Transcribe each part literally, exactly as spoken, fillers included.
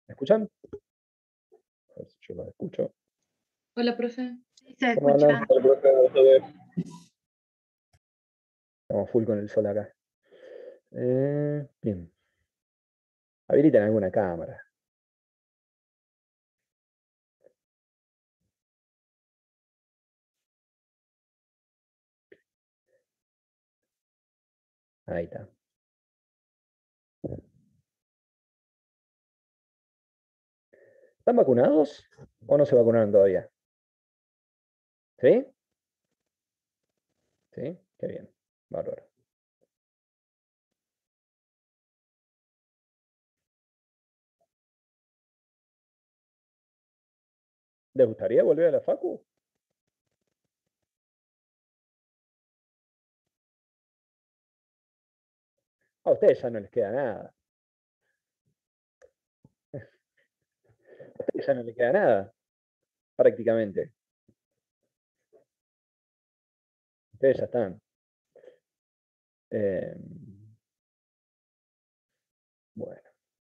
¿Me escuchan? A ver si yo los escucho. Hola, profe. Sí, se ¿Cómo andan? escucha. Estamos full con el sol acá. Eh, bien. Habilitan alguna cámara. Ahí está. ¿Están vacunados o no se vacunaron todavía? ¿Sí? ¿Sí? Qué bien. Bárbaro. ¿Les gustaría volver a la facu? A ustedes ya no les queda nada. A ustedes ya no les queda nada, prácticamente. Ustedes ya están. Eh, bueno,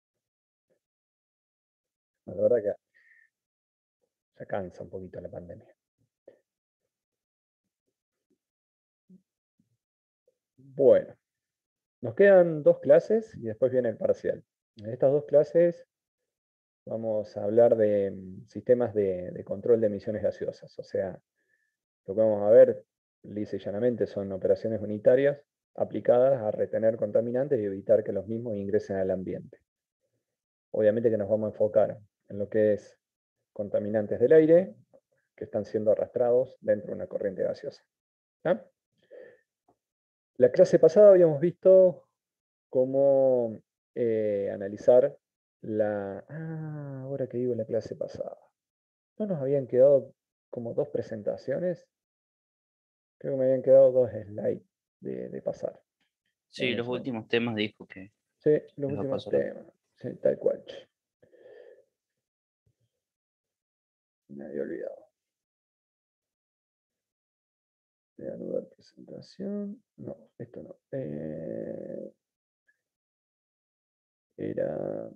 la verdad que ya cansa un poquito la pandemia. Bueno, nos quedan dos clases y después viene el parcial. En estas dos clases vamos a hablar de mm, sistemas de, de control de emisiones gaseosas. O sea, lo que vamos a ver, lisa y llanamente, son operaciones unitarias aplicadas a retener contaminantes y evitar que los mismos ingresen al ambiente. Obviamente que nos vamos a enfocar en lo que es contaminantes del aire que están siendo arrastrados dentro de una corriente gaseosa. ¿Ah? La clase pasada habíamos visto cómo eh, analizar la... Ah, ahora que digo la clase pasada. ¿No nos habían quedado como dos presentaciones? Creo que me habían quedado dos slides de, de pasar. Sí, Dame un los segundo. últimos temas dijo que Sí, los les va a últimos pasar. temas. Sí, tal cual. Me había olvidado. Voy a anudar presentación. No, esto no. Eh, era...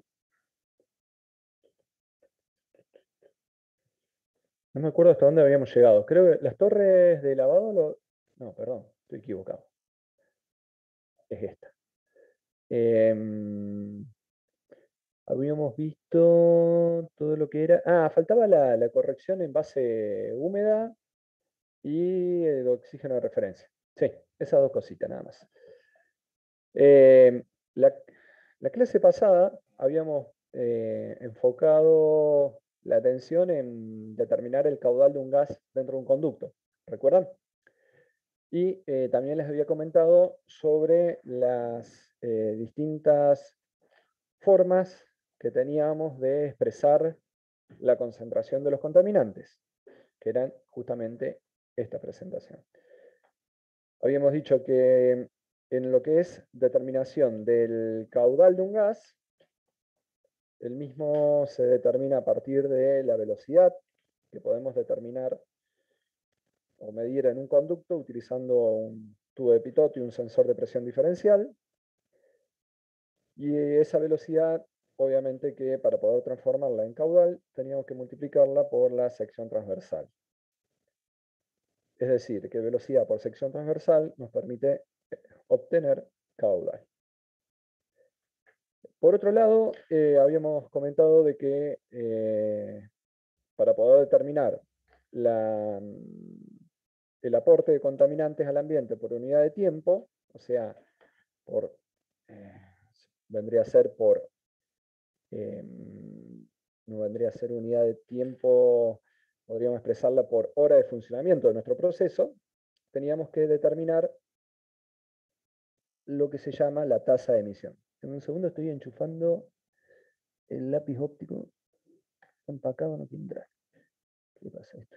No me acuerdo hasta dónde habíamos llegado. Creo que las torres de lavado lo... No, perdón, estoy equivocado. Es esta. Em, habíamos visto todo lo que era... Ah, faltaba la, la corrección en base húmeda y el oxígeno de referencia. Sí, esas dos cositas nada más. Eh, la, la clase pasada habíamos eh, enfocado la atención en determinar el caudal de un gas dentro de un conducto. ¿Recuerdan? Y eh, también les había comentado sobre las eh, distintas formas que teníamos de expresar la concentración de los contaminantes, que eran justamente esta presentación. Habíamos dicho que en lo que es determinación del caudal de un gas, el mismo se determina a partir de la velocidad que podemos determinar o medir en un conducto utilizando un tubo de pitote y un sensor de presión diferencial. Y esa velocidad, obviamente que para poder transformarla en caudal, teníamos que multiplicarla por la sección transversal. Es decir, que velocidad por sección transversal nos permite obtener caudal. Por otro lado, eh, habíamos comentado de que eh, para poder determinar la, el aporte de contaminantes al ambiente por unidad de tiempo, o sea, por, eh, vendría a ser por, eh, no vendría a ser unidad de tiempo, podríamos expresarla por hora de funcionamiento de nuestro proceso, teníamos que determinar lo que se llama la tasa de emisión. En un segundo estoy enchufando el lápiz óptico. Está empacado, no quiere entrar. ¿Qué pasa esto?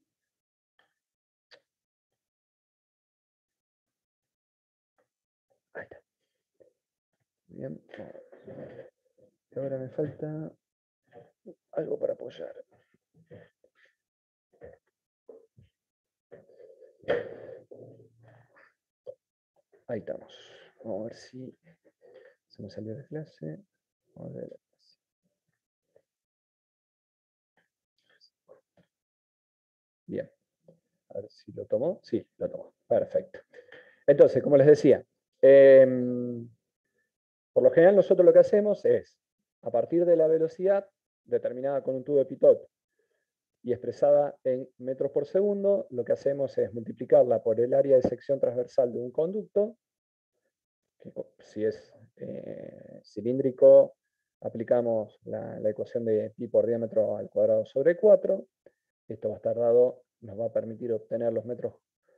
Ahí está. Bien. Y ahora me falta algo para apoyar. Ahí estamos. Vamos a ver si se me salió la clase. Vamos a ver. A ver si lo tomó. Sí, lo tomó. Perfecto. Entonces, como les decía, eh, por lo general nosotros lo que hacemos es, a partir de la velocidad determinada con un tubo de Pitot y expresada en metros por segundo, lo que hacemos es multiplicarla por el área de sección transversal de un conducto, que si es eh, cilíndrico, aplicamos la, la ecuación de pi por diámetro al cuadrado sobre cuatro. Esto va a estar dado, nos va a permitir obtener los metros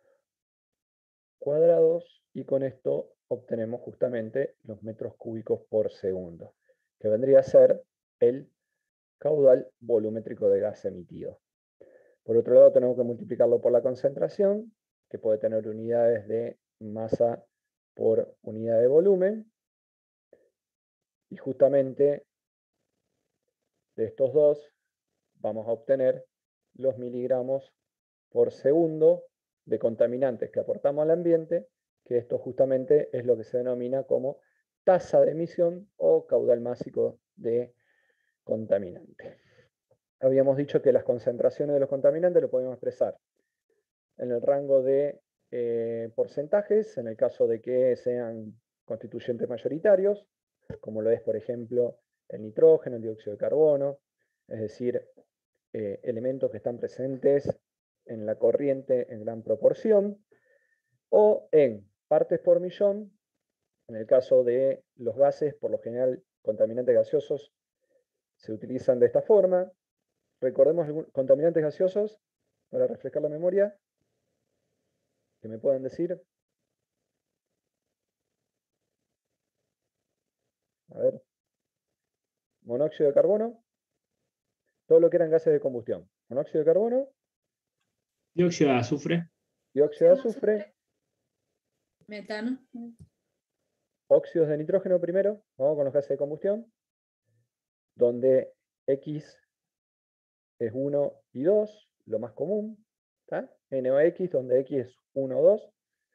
cuadrados y con esto obtenemos justamente los metros cúbicos por segundo, que vendría a ser el caudal volumétrico de gas emitido. Por otro lado, tenemos que multiplicarlo por la concentración, que puede tener unidades de masa por unidad de volumen. Y justamente de estos dos vamos a obtener los miligramos por segundo de contaminantes que aportamos al ambiente, que esto justamente es lo que se denomina como tasa de emisión o caudal másico de contaminante. Habíamos dicho que las concentraciones de los contaminantes lo podemos expresar en el rango de eh, porcentajes, en el caso de que sean constituyentes mayoritarios, como lo es, por ejemplo, el nitrógeno, el dióxido de carbono, es decir, eh, elementos que están presentes en la corriente en gran proporción, o en partes por millón, en el caso de los gases, por lo general, contaminantes gaseosos se utilizan de esta forma. Recordemos contaminantes gaseosos, para refrescar la memoria, que me puedan decir. A ver. Monóxido de carbono. Todo lo que eran gases de combustión. Monóxido de carbono. Dióxido de azufre. Dióxido de azufre. Metano. Óxidos de nitrógeno primero. Vamos con los gases de combustión. Donde X es uno y dos, lo más común. ¿Tá? N O X, donde X es uno o dos.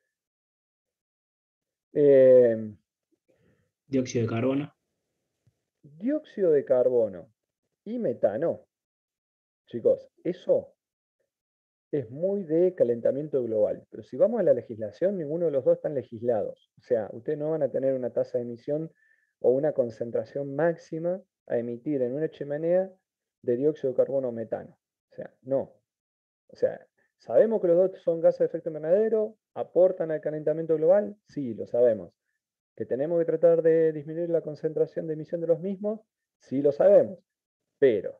Eh, Dióxido de carbono. dióxido de carbono y metano. Chicos, eso es muy de calentamiento global. Pero si vamos a la legislación, ninguno de los dos están legislados. O sea, ustedes no van a tener una tasa de emisión o una concentración máxima a emitir en una chimenea de dióxido de carbono o metano. O sea, no. O sea, ¿sabemos que los dos son gases de efecto invernadero? ¿Aportan al calentamiento global? Sí, lo sabemos. ¿Que tenemos que tratar de disminuir la concentración de emisión de los mismos? Sí, lo sabemos. Pero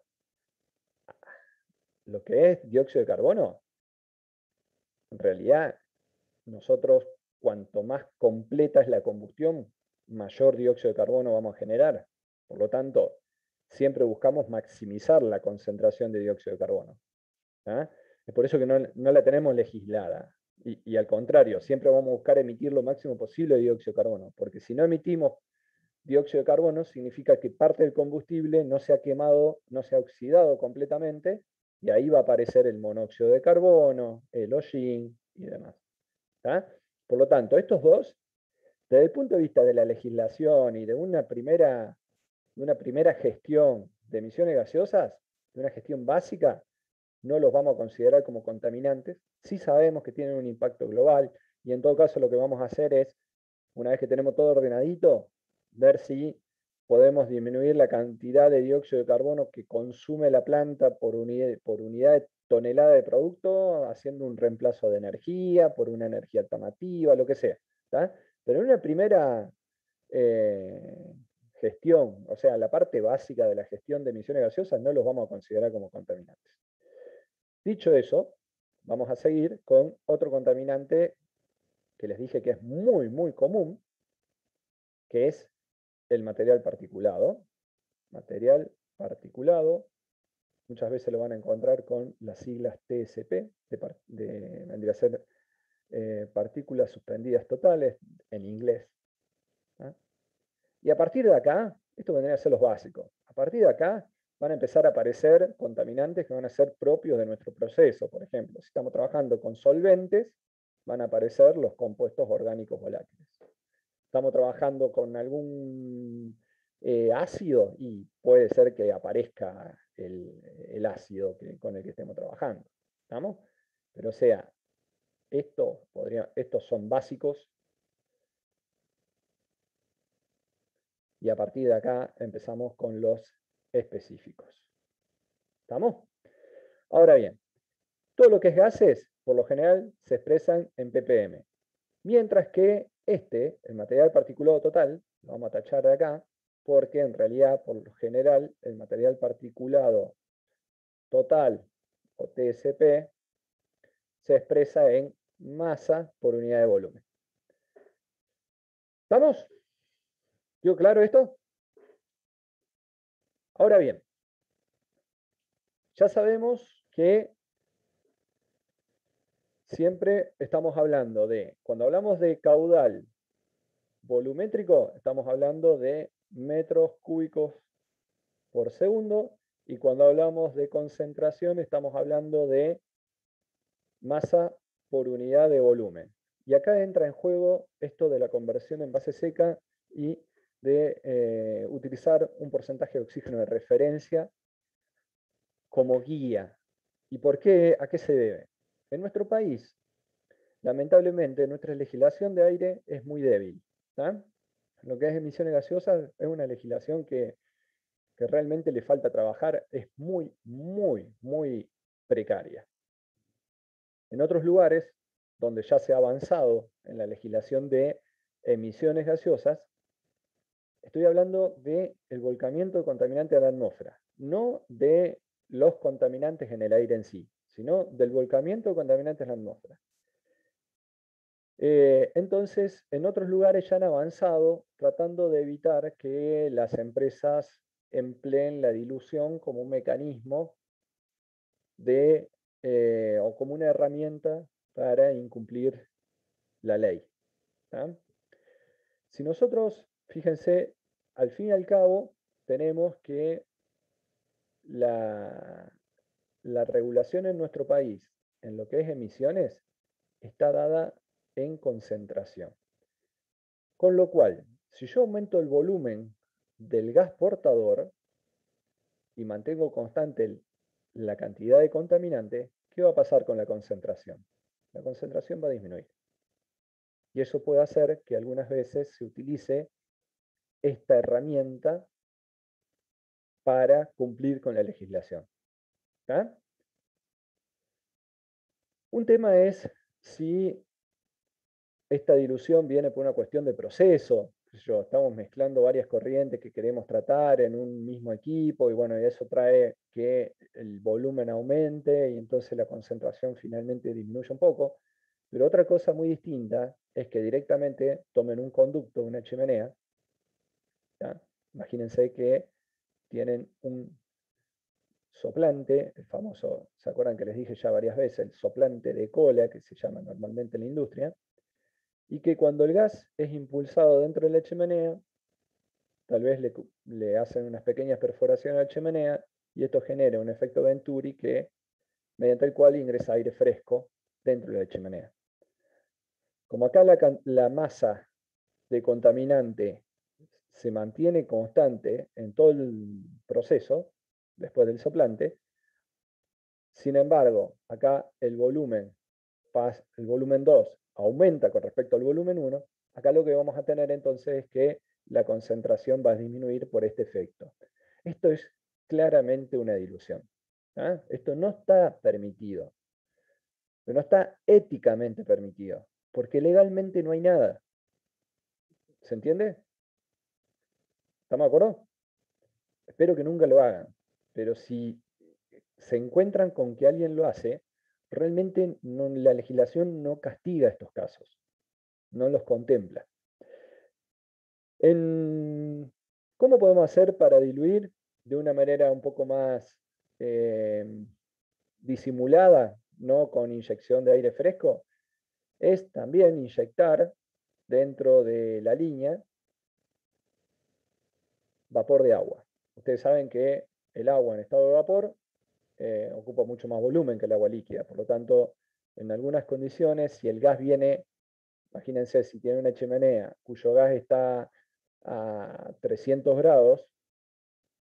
lo que es dióxido de carbono, en realidad, nosotros, cuanto más completa es la combustión, mayor dióxido de carbono vamos a generar. Por lo tanto, siempre buscamos maximizar la concentración de dióxido de carbono. ¿Ah? Es por eso que no, no la tenemos legislada. Y, y al contrario, siempre vamos a buscar emitir lo máximo posible de dióxido de carbono, porque si no emitimos dióxido de carbono, significa que parte del combustible no se ha quemado, no se ha oxidado completamente, y ahí va a aparecer el monóxido de carbono, el hollín y demás. ¿Ah? Por lo tanto, estos dos, desde el punto de vista de la legislación y de una primera, de una primera gestión de emisiones gaseosas, de una gestión básica, no los vamos a considerar como contaminantes. Sí sabemos que tienen un impacto global y en todo caso lo que vamos a hacer es, una vez que tenemos todo ordenadito, ver si podemos disminuir la cantidad de dióxido de carbono que consume la planta por unidad, por unidad de tonelada de producto, haciendo un reemplazo de energía por una energía alternativa, lo que sea. ¿Tá? Pero en una primera eh, gestión, o sea, la parte básica de la gestión de emisiones gaseosas, no los vamos a considerar como contaminantes. Dicho eso, vamos a seguir con otro contaminante que les dije que es muy, muy común, que es el material particulado. Material particulado, muchas veces lo van a encontrar con las siglas T S P, de, de, vendría a ser eh, partículas suspendidas totales, en inglés. ¿Ah? Y a partir de acá, esto vendría a ser los básicos. A partir de acá van a empezar a aparecer contaminantes que van a ser propios de nuestro proceso. Por ejemplo, si estamos trabajando con solventes, van a aparecer los compuestos orgánicos volátiles. Estamos trabajando con algún eh, ácido y puede ser que aparezca el, el ácido que, con el que estemos trabajando. ¿Estamos? Pero o sea, esto podría, estos son básicos. Y a partir de acá empezamos con los específicos. ¿Estamos? Ahora bien, todo lo que es gases, por lo general, se expresan en ppm. Mientras que este, el material particulado total, lo vamos a tachar de acá, porque en realidad, por lo general, el material particulado total, o T S P, se expresa en masa por unidad de volumen. ¿Estamos? ¿Quedó claro esto? Ahora bien, ya sabemos que siempre estamos hablando de, cuando hablamos de caudal volumétrico, estamos hablando de metros cúbicos por segundo, y cuando hablamos de concentración, estamos hablando de masa por unidad de volumen. Y acá entra en juego esto de la conversión en base seca y de eh, utilizar un porcentaje de oxígeno de referencia como guía. ¿Y por qué? ¿A qué se debe? En nuestro país, lamentablemente, nuestra legislación de aire es muy débil. ¿tá? Lo que es emisiones gaseosas es una legislación que, que realmente le falta trabajar, es muy, muy, muy precaria. En otros lugares, donde ya se ha avanzado en la legislación de emisiones gaseosas, estoy hablando del volcamiento de contaminantes a la atmósfera, no de los contaminantes en el aire en sí, sino del volcamiento de contaminantes en la atmósfera. Eh, entonces, en otros lugares ya han avanzado tratando de evitar que las empresas empleen la dilución como un mecanismo de, eh, o como una herramienta para incumplir la ley. ¿tá? Si nosotros, fíjense, al fin y al cabo, tenemos que la, la regulación en nuestro país, en lo que es emisiones, está dada en concentración. Con lo cual, si yo aumento el volumen del gas portador y mantengo constante el, la cantidad de contaminante, ¿qué va a pasar con la concentración? La concentración va a disminuir. Y eso puede hacer que algunas veces se utilice esta herramienta para cumplir con la legislación. ¿tá? Un tema es si esta dilución viene por una cuestión de proceso. Yo, estamos mezclando varias corrientes que queremos tratar en un mismo equipo y bueno, eso trae que el volumen aumente y entonces la concentración finalmente disminuye un poco. Pero otra cosa muy distinta es que directamente tomen un conducto, una chimenea. ¿tá? Imagínense que tienen un soplante, el famoso, ¿se acuerdan que les dije ya varias veces? El soplante de cola, que se llama normalmente en la industria, y que cuando el gas es impulsado dentro de la chimenea, tal vez le, le hacen unas pequeñas perforaciones a la chimenea, y esto genera un efecto Venturi que, mediante el cual ingresa aire fresco dentro de la chimenea. Como acá la, la masa de contaminante se mantiene constante en todo el proceso, después del soplante, sin embargo, acá el volumen, el volumen dos aumenta con respecto al volumen uno, acá lo que vamos a tener entonces es que la concentración va a disminuir por este efecto. Esto es claramente una dilución. ¿ah? Esto no está permitido, pero no está éticamente permitido, porque legalmente no hay nada. ¿Se entiende? ¿Estamos de acuerdo? Espero que nunca lo hagan, pero si se encuentran con que alguien lo hace, realmente no, la legislación no castiga estos casos, no los contempla. En, ¿Cómo podemos hacer para diluir de una manera un poco más eh, disimulada, no con inyección de aire fresco? Es también inyectar dentro de la línea vapor de agua. Ustedes saben que el agua en estado de vapor eh, ocupa mucho más volumen que el agua líquida. Por lo tanto, en algunas condiciones, si el gas viene, imagínense si tiene una chimenea cuyo gas está a trescientos grados,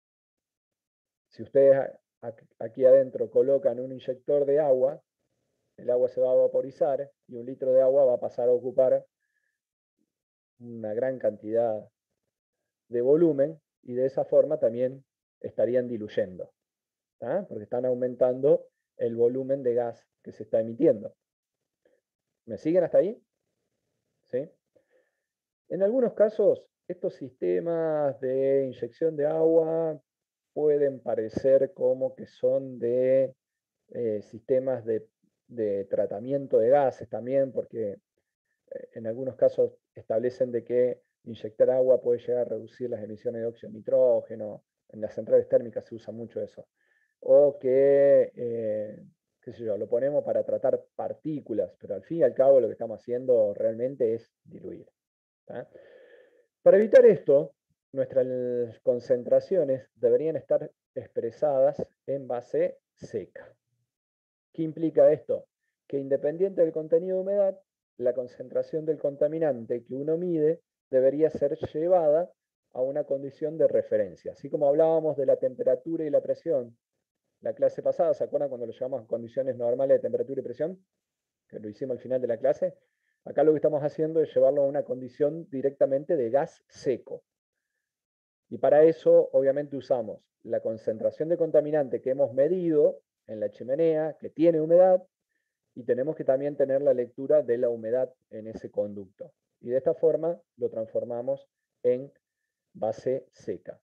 si ustedes aquí adentro colocan un inyector de agua, el agua se va a vaporizar y un litro de agua va a pasar a ocupar una gran cantidad de volumen y de esa forma también estarían diluyendo, ¿tá? Porque están aumentando el volumen de gas que se está emitiendo. ¿Me siguen hasta ahí? ¿Sí? En algunos casos, estos sistemas de inyección de agua pueden parecer como que son de eh, sistemas de, de tratamiento de gases también, porque eh, en algunos casos establecen de que inyectar agua puede llegar a reducir las emisiones de óxido de nitrógeno. En las centrales térmicas se usa mucho eso. O que, eh, qué sé yo, lo ponemos para tratar partículas, pero al fin y al cabo lo que estamos haciendo realmente es diluir. ¿Tá? Para evitar esto, nuestras concentraciones deberían estar expresadas en base seca. ¿Qué implica esto? Que independiente del contenido de humedad, la concentración del contaminante que uno mide debería ser llevada a una condición de referencia. Así como hablábamos de la temperatura y la presión, la clase pasada, ¿se acuerdan cuando lo llevamos a condiciones normales de temperatura y presión? Que lo hicimos al final de la clase. Acá lo que estamos haciendo es llevarlo a una condición directamente de gas seco. Y para eso, obviamente, usamos la concentración de contaminante que hemos medido en la chimenea, que tiene humedad, y tenemos que también tener la lectura de la humedad en ese conducto. Y de esta forma lo transformamos en base seca.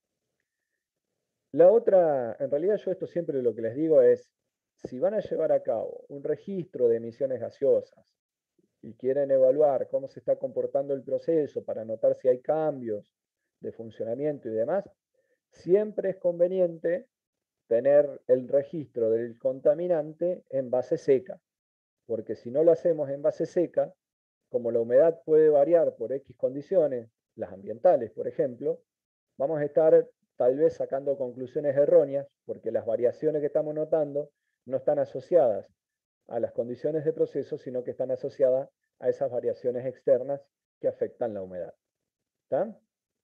La otra, en realidad yo esto siempre lo que les digo es, si van a llevar a cabo un registro de emisiones gaseosas y quieren evaluar cómo se está comportando el proceso para notar si hay cambios de funcionamiento y demás, siempre es conveniente tener el registro del contaminante en base seca, porque si no lo hacemos en base seca, como la humedad puede variar por X condiciones, las ambientales, por ejemplo, vamos a estar tal vez sacando conclusiones erróneas, porque las variaciones que estamos notando no están asociadas a las condiciones de proceso, sino que están asociadas a esas variaciones externas que afectan la humedad. ¿Está?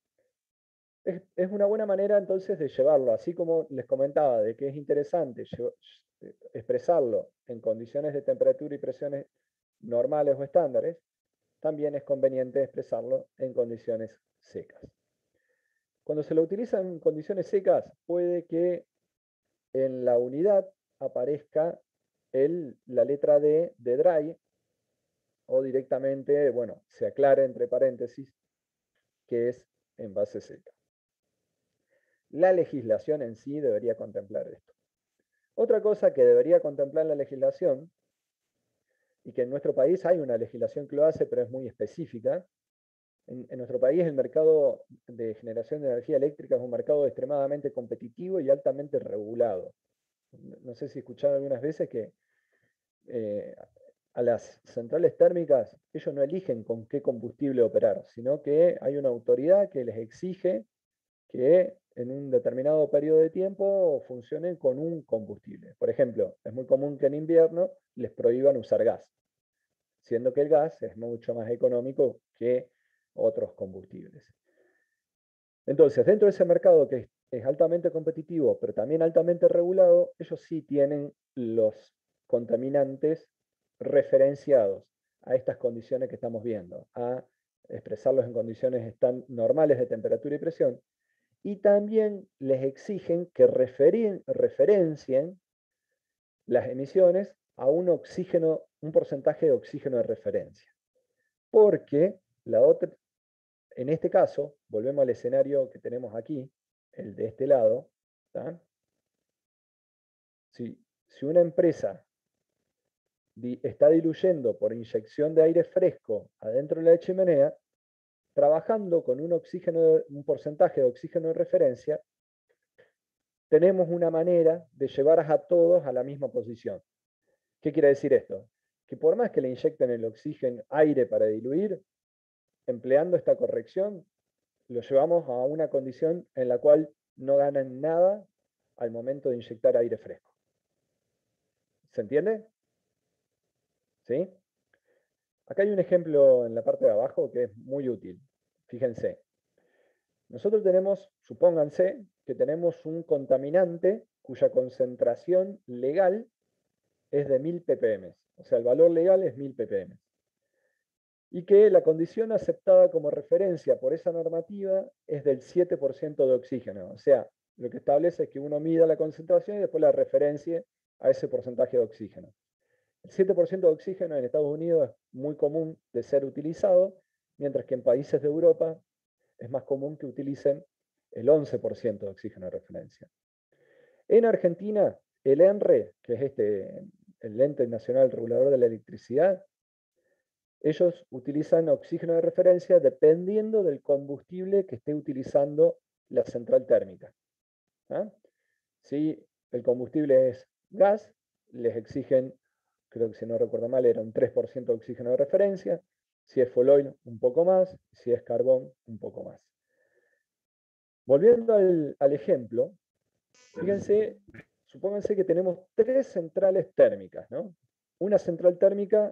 Es, es una buena manera entonces de llevarlo, así como les comentaba, de que es interesante expresarlo en condiciones de temperatura y presiones normales o estándares, también es conveniente expresarlo en condiciones secas. Cuando se lo utiliza en condiciones secas, puede que en la unidad aparezca el, la letra D de dry, o directamente, bueno, se aclara entre paréntesis que es en base seca. La legislación en sí debería contemplar esto. Otra cosa que debería contemplar la legislación, y que en nuestro país hay una legislación que lo hace, pero es muy específica. En, en nuestro país el mercado de generación de energía eléctrica es un mercado extremadamente competitivo y altamente regulado. No sé si escucharon algunas veces que eh, a las centrales térmicas ellos no eligen con qué combustible operar, sino que hay una autoridad que les exige que en un determinado periodo de tiempo funcionen con un combustible. Por ejemplo, es muy común que en invierno les prohíban usar gas, siendo que el gas es mucho más económico que otros combustibles. Entonces, dentro de ese mercado que es, es altamente competitivo, pero también altamente regulado, ellos sí tienen los contaminantes referenciados a estas condiciones que estamos viendo, a expresarlos en condiciones tan normales de temperatura y presión, y también les exigen que referen, referencien las emisiones a un oxígeno, un porcentaje de oxígeno de referencia. Porque la otra, en este caso, volvemos al escenario que tenemos aquí, el de este lado, ¿tá? Si, si una empresa di, está diluyendo por inyección de aire fresco adentro de la chimenea, trabajando con un, oxígeno, un porcentaje de oxígeno de referencia, tenemos una manera de llevar a todos a la misma posición. ¿Qué quiere decir esto? Que por más que le inyecten el oxígeno aire para diluir, empleando esta corrección, lo llevamos a una condición en la cual no ganan nada al momento de inyectar aire fresco. ¿Se entiende? ¿Sí? Acá hay un ejemplo en la parte de abajo que es muy útil. Fíjense. Nosotros tenemos, supónganse, que tenemos un contaminante cuya concentración legal es de mil ppm. O sea, el valor legal es mil ppm. Y que la condición aceptada como referencia por esa normativa es del siete por ciento de oxígeno. O sea, lo que establece es que uno mida la concentración y después la referencie a ese porcentaje de oxígeno. El siete por ciento de oxígeno en Estados Unidos es muy común de ser utilizado, mientras que en países de Europa es más común que utilicen el once por ciento de oxígeno de referencia. En Argentina, el ENRE, que es este, el Ente Nacional Regulador de la Electricidad, ellos utilizan oxígeno de referencia dependiendo del combustible que esté utilizando la central térmica. ¿Ah? Si el combustible es gas, les exigen, creo que si no recuerdo mal, era un tres por ciento de oxígeno de referencia. Si es fuel oil, un poco más. Si es carbón, un poco más. Volviendo al, al ejemplo, fíjense, supónganse que tenemos tres centrales térmicas, ¿no? Una central térmica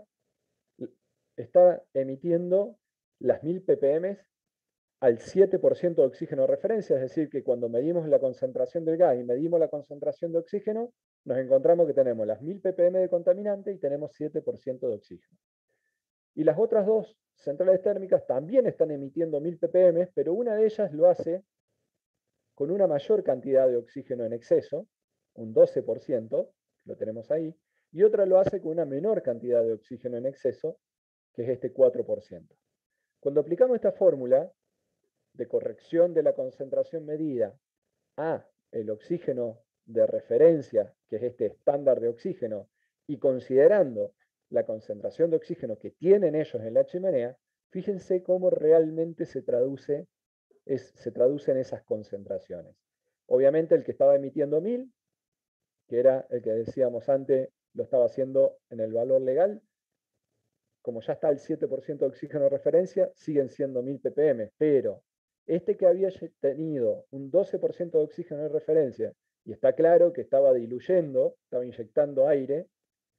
está emitiendo las mil ppm al siete por ciento de oxígeno de referencia, es decir, que cuando medimos la concentración del gas y medimos la concentración de oxígeno, nos encontramos que tenemos las mil ppm de contaminante y tenemos siete por ciento de oxígeno. Y las otras dos centrales térmicas también están emitiendo mil ppm, pero una de ellas lo hace con una mayor cantidad de oxígeno en exceso, un doce por ciento, lo tenemos ahí, y otra lo hace con una menor cantidad de oxígeno en exceso, que es este cuatro por ciento. Cuando aplicamos esta fórmula de corrección de la concentración medida a el oxígeno de referencia, que es este estándar de oxígeno, y considerando la concentración de oxígeno que tienen ellos en la chimenea, fíjense cómo realmente se traduce, es, se traducen esas concentraciones. Obviamente el que estaba emitiendo mil, que era el que decíamos antes, lo estaba haciendo en el valor legal, como ya está el siete por ciento de oxígeno de referencia, siguen siendo mil ppm, pero este que había tenido un doce por ciento de oxígeno de referencia, y está claro que estaba diluyendo, estaba inyectando aire,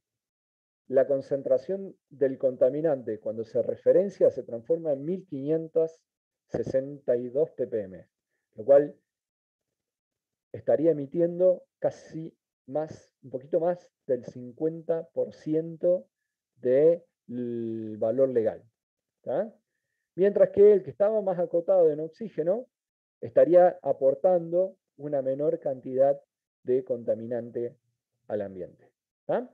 la concentración del contaminante cuando se referencia se transforma en mil quinientos sesenta y dos ppm, lo cual estaría emitiendo casi más, un poquito más del cincuenta por ciento del valor legal. ¿Tá? Mientras que el que estaba más acotado en oxígeno estaría aportando una menor cantidad de contaminante al ambiente. ¿Tá?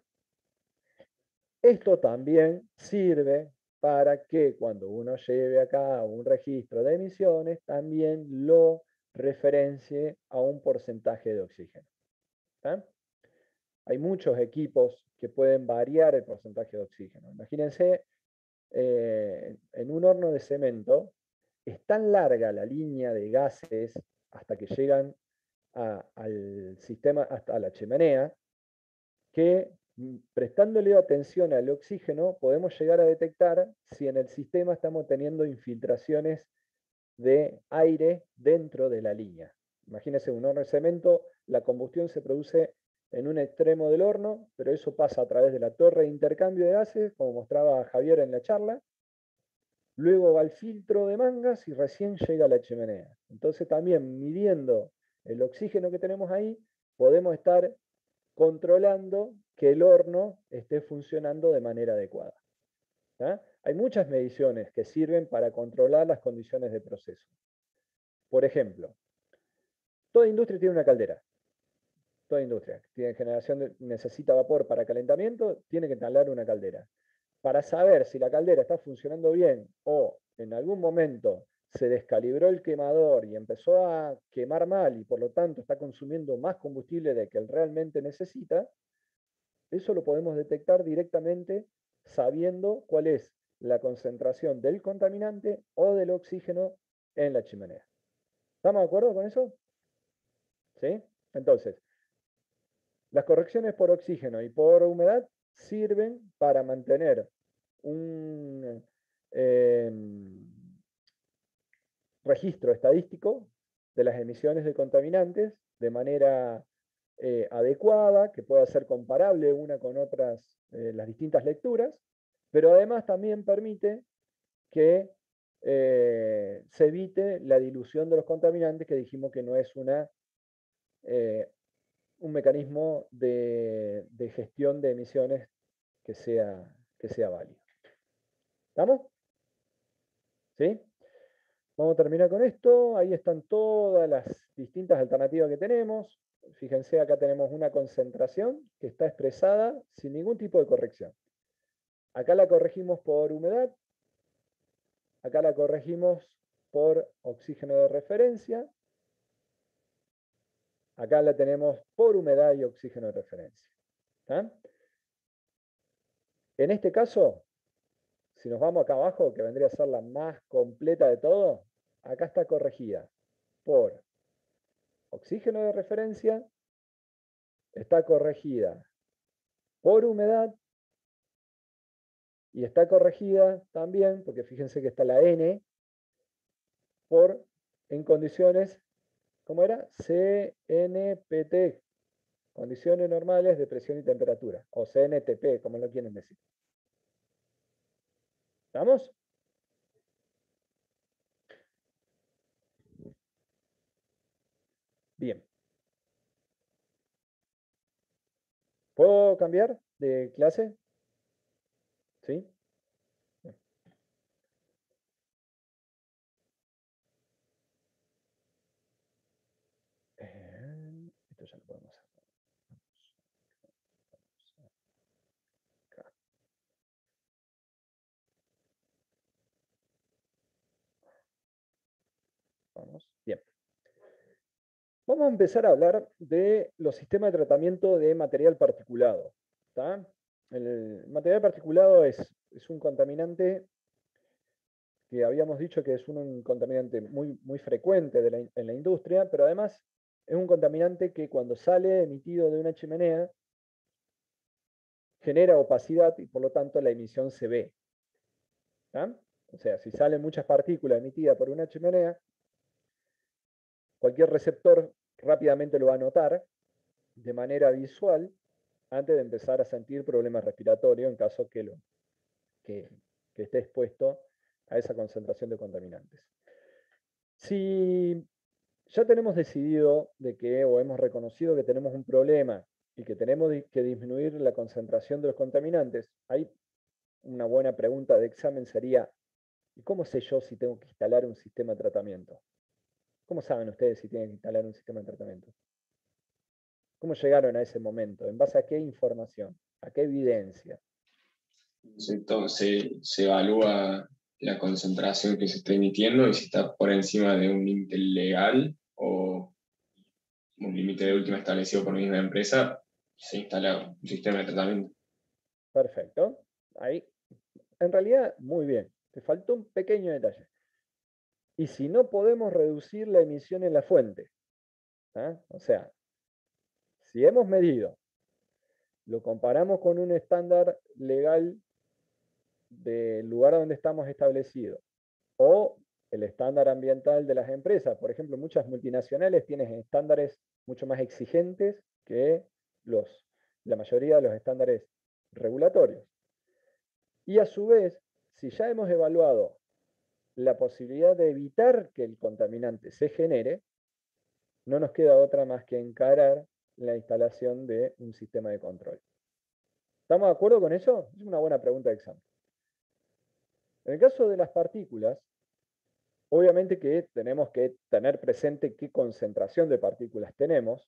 Esto también sirve para que cuando uno lleve a cabo un registro de emisiones, también lo referencie a un porcentaje de oxígeno. ¿Tá? Hay muchos equipos que pueden variar el porcentaje de oxígeno. Imagínense, eh, en un horno de cemento, es tan larga la línea de gases hasta que llegan a, al sistema, hasta la chimenea, que prestándole atención al oxígeno podemos llegar a detectar si en el sistema estamos teniendo infiltraciones de aire dentro de la línea. Imagínense un horno de cemento, la combustión se produce en un extremo del horno, pero eso pasa a través de la torre de intercambio de gases, como mostraba Javier en la charla. Luego va al filtro de mangas y recién llega a la chimenea. Entonces también midiendo el oxígeno que tenemos ahí, podemos estar controlando que el horno esté funcionando de manera adecuada. ¿Tá? Hay muchas mediciones que sirven para controlar las condiciones de proceso. Por ejemplo, toda industria tiene una caldera. Toda industria tiene generación de, necesita vapor para calentamiento, tiene que instalar una caldera. Para saber si la caldera está funcionando bien o en algún momento se descalibró el quemador y empezó a quemar mal y por lo tanto está consumiendo más combustible de que él realmente necesita, eso lo podemos detectar directamente sabiendo cuál es la concentración del contaminante o del oxígeno en la chimenea. ¿Estamos de acuerdo con eso? ¿Sí? Entonces, las correcciones por oxígeno y por humedad sirven para mantener un eh, registro estadístico de las emisiones de contaminantes de manera eh, adecuada, que pueda ser comparable una con otras, eh, las distintas lecturas, pero además también permite que eh, se evite la dilución de los contaminantes, que dijimos que no es una, eh, un mecanismo de, de gestión de emisiones que sea, que sea válido. ¿Estamos? ¿Sí? Vamos a terminar con esto. Ahí están todas las distintas alternativas que tenemos. Fíjense, acá tenemos una concentración que está expresada sin ningún tipo de corrección. Acá la corregimos por humedad. Acá la corregimos por oxígeno de referencia. Acá la tenemos por humedad y oxígeno de referencia. ¿Está? En este caso, si nos vamos acá abajo, que vendría a ser la más completa de todo, acá está corregida por oxígeno de referencia, está corregida por humedad y está corregida también, porque fíjense que está la N, por en condiciones, ¿cómo era? C N P T, condiciones normales de presión y temperatura, o C N T P, como lo quieren decir. ¿Estamos? Bien. ¿Puedo cambiar de clase? ¿Sí? Bien. Eh, esto ya lo podemos hacer. Acá. Vamos. Bien. Vamos a empezar a hablar de los sistemas de tratamiento de material particulado. ¿Tá? El material particulado es, es un contaminante que habíamos dicho que es un contaminante muy, muy frecuente de la, en la industria, pero además es un contaminante que cuando sale emitido de una chimenea genera opacidad y por lo tanto la emisión se ve. ¿Tá? O sea, si salen muchas partículas emitidas por una chimenea, cualquier receptor rápidamente lo va a notar de manera visual antes de empezar a sentir problemas respiratorios en caso que, lo, que, que esté expuesto a esa concentración de contaminantes. Si ya tenemos decidido de que, o hemos reconocido que tenemos un problema y que tenemos que disminuir la concentración de los contaminantes, ahí una buena pregunta de examen sería, ¿y cómo sé yo si tengo que instalar un sistema de tratamiento? ¿Cómo saben ustedes si tienen que instalar un sistema de tratamiento? ¿Cómo llegaron a ese momento? ¿En base a qué información? ¿A qué evidencia? Entonces se evalúa la concentración que se está emitiendo y si está por encima de un límite legal o un límite de última establecido por la misma empresa, se instala un sistema de tratamiento. Perfecto. Ahí, en realidad, muy bien. Te faltó un pequeño detalle. Y si no podemos reducir la emisión en la fuente, ¿eh? O sea, si hemos medido, lo comparamos con un estándar legal del lugar donde estamos establecidos, o el estándar ambiental de las empresas. Por ejemplo, muchas multinacionales tienen estándares mucho más exigentes que los, la mayoría de los estándares regulatorios. Y a su vez, si ya hemos evaluado la posibilidad de evitar que el contaminante se genere, no nos queda otra más que encarar la instalación de un sistema de control. ¿Estamos de acuerdo con eso? Es una buena pregunta de examen. En el caso de las partículas, obviamente que tenemos que tener presente qué concentración de partículas tenemos.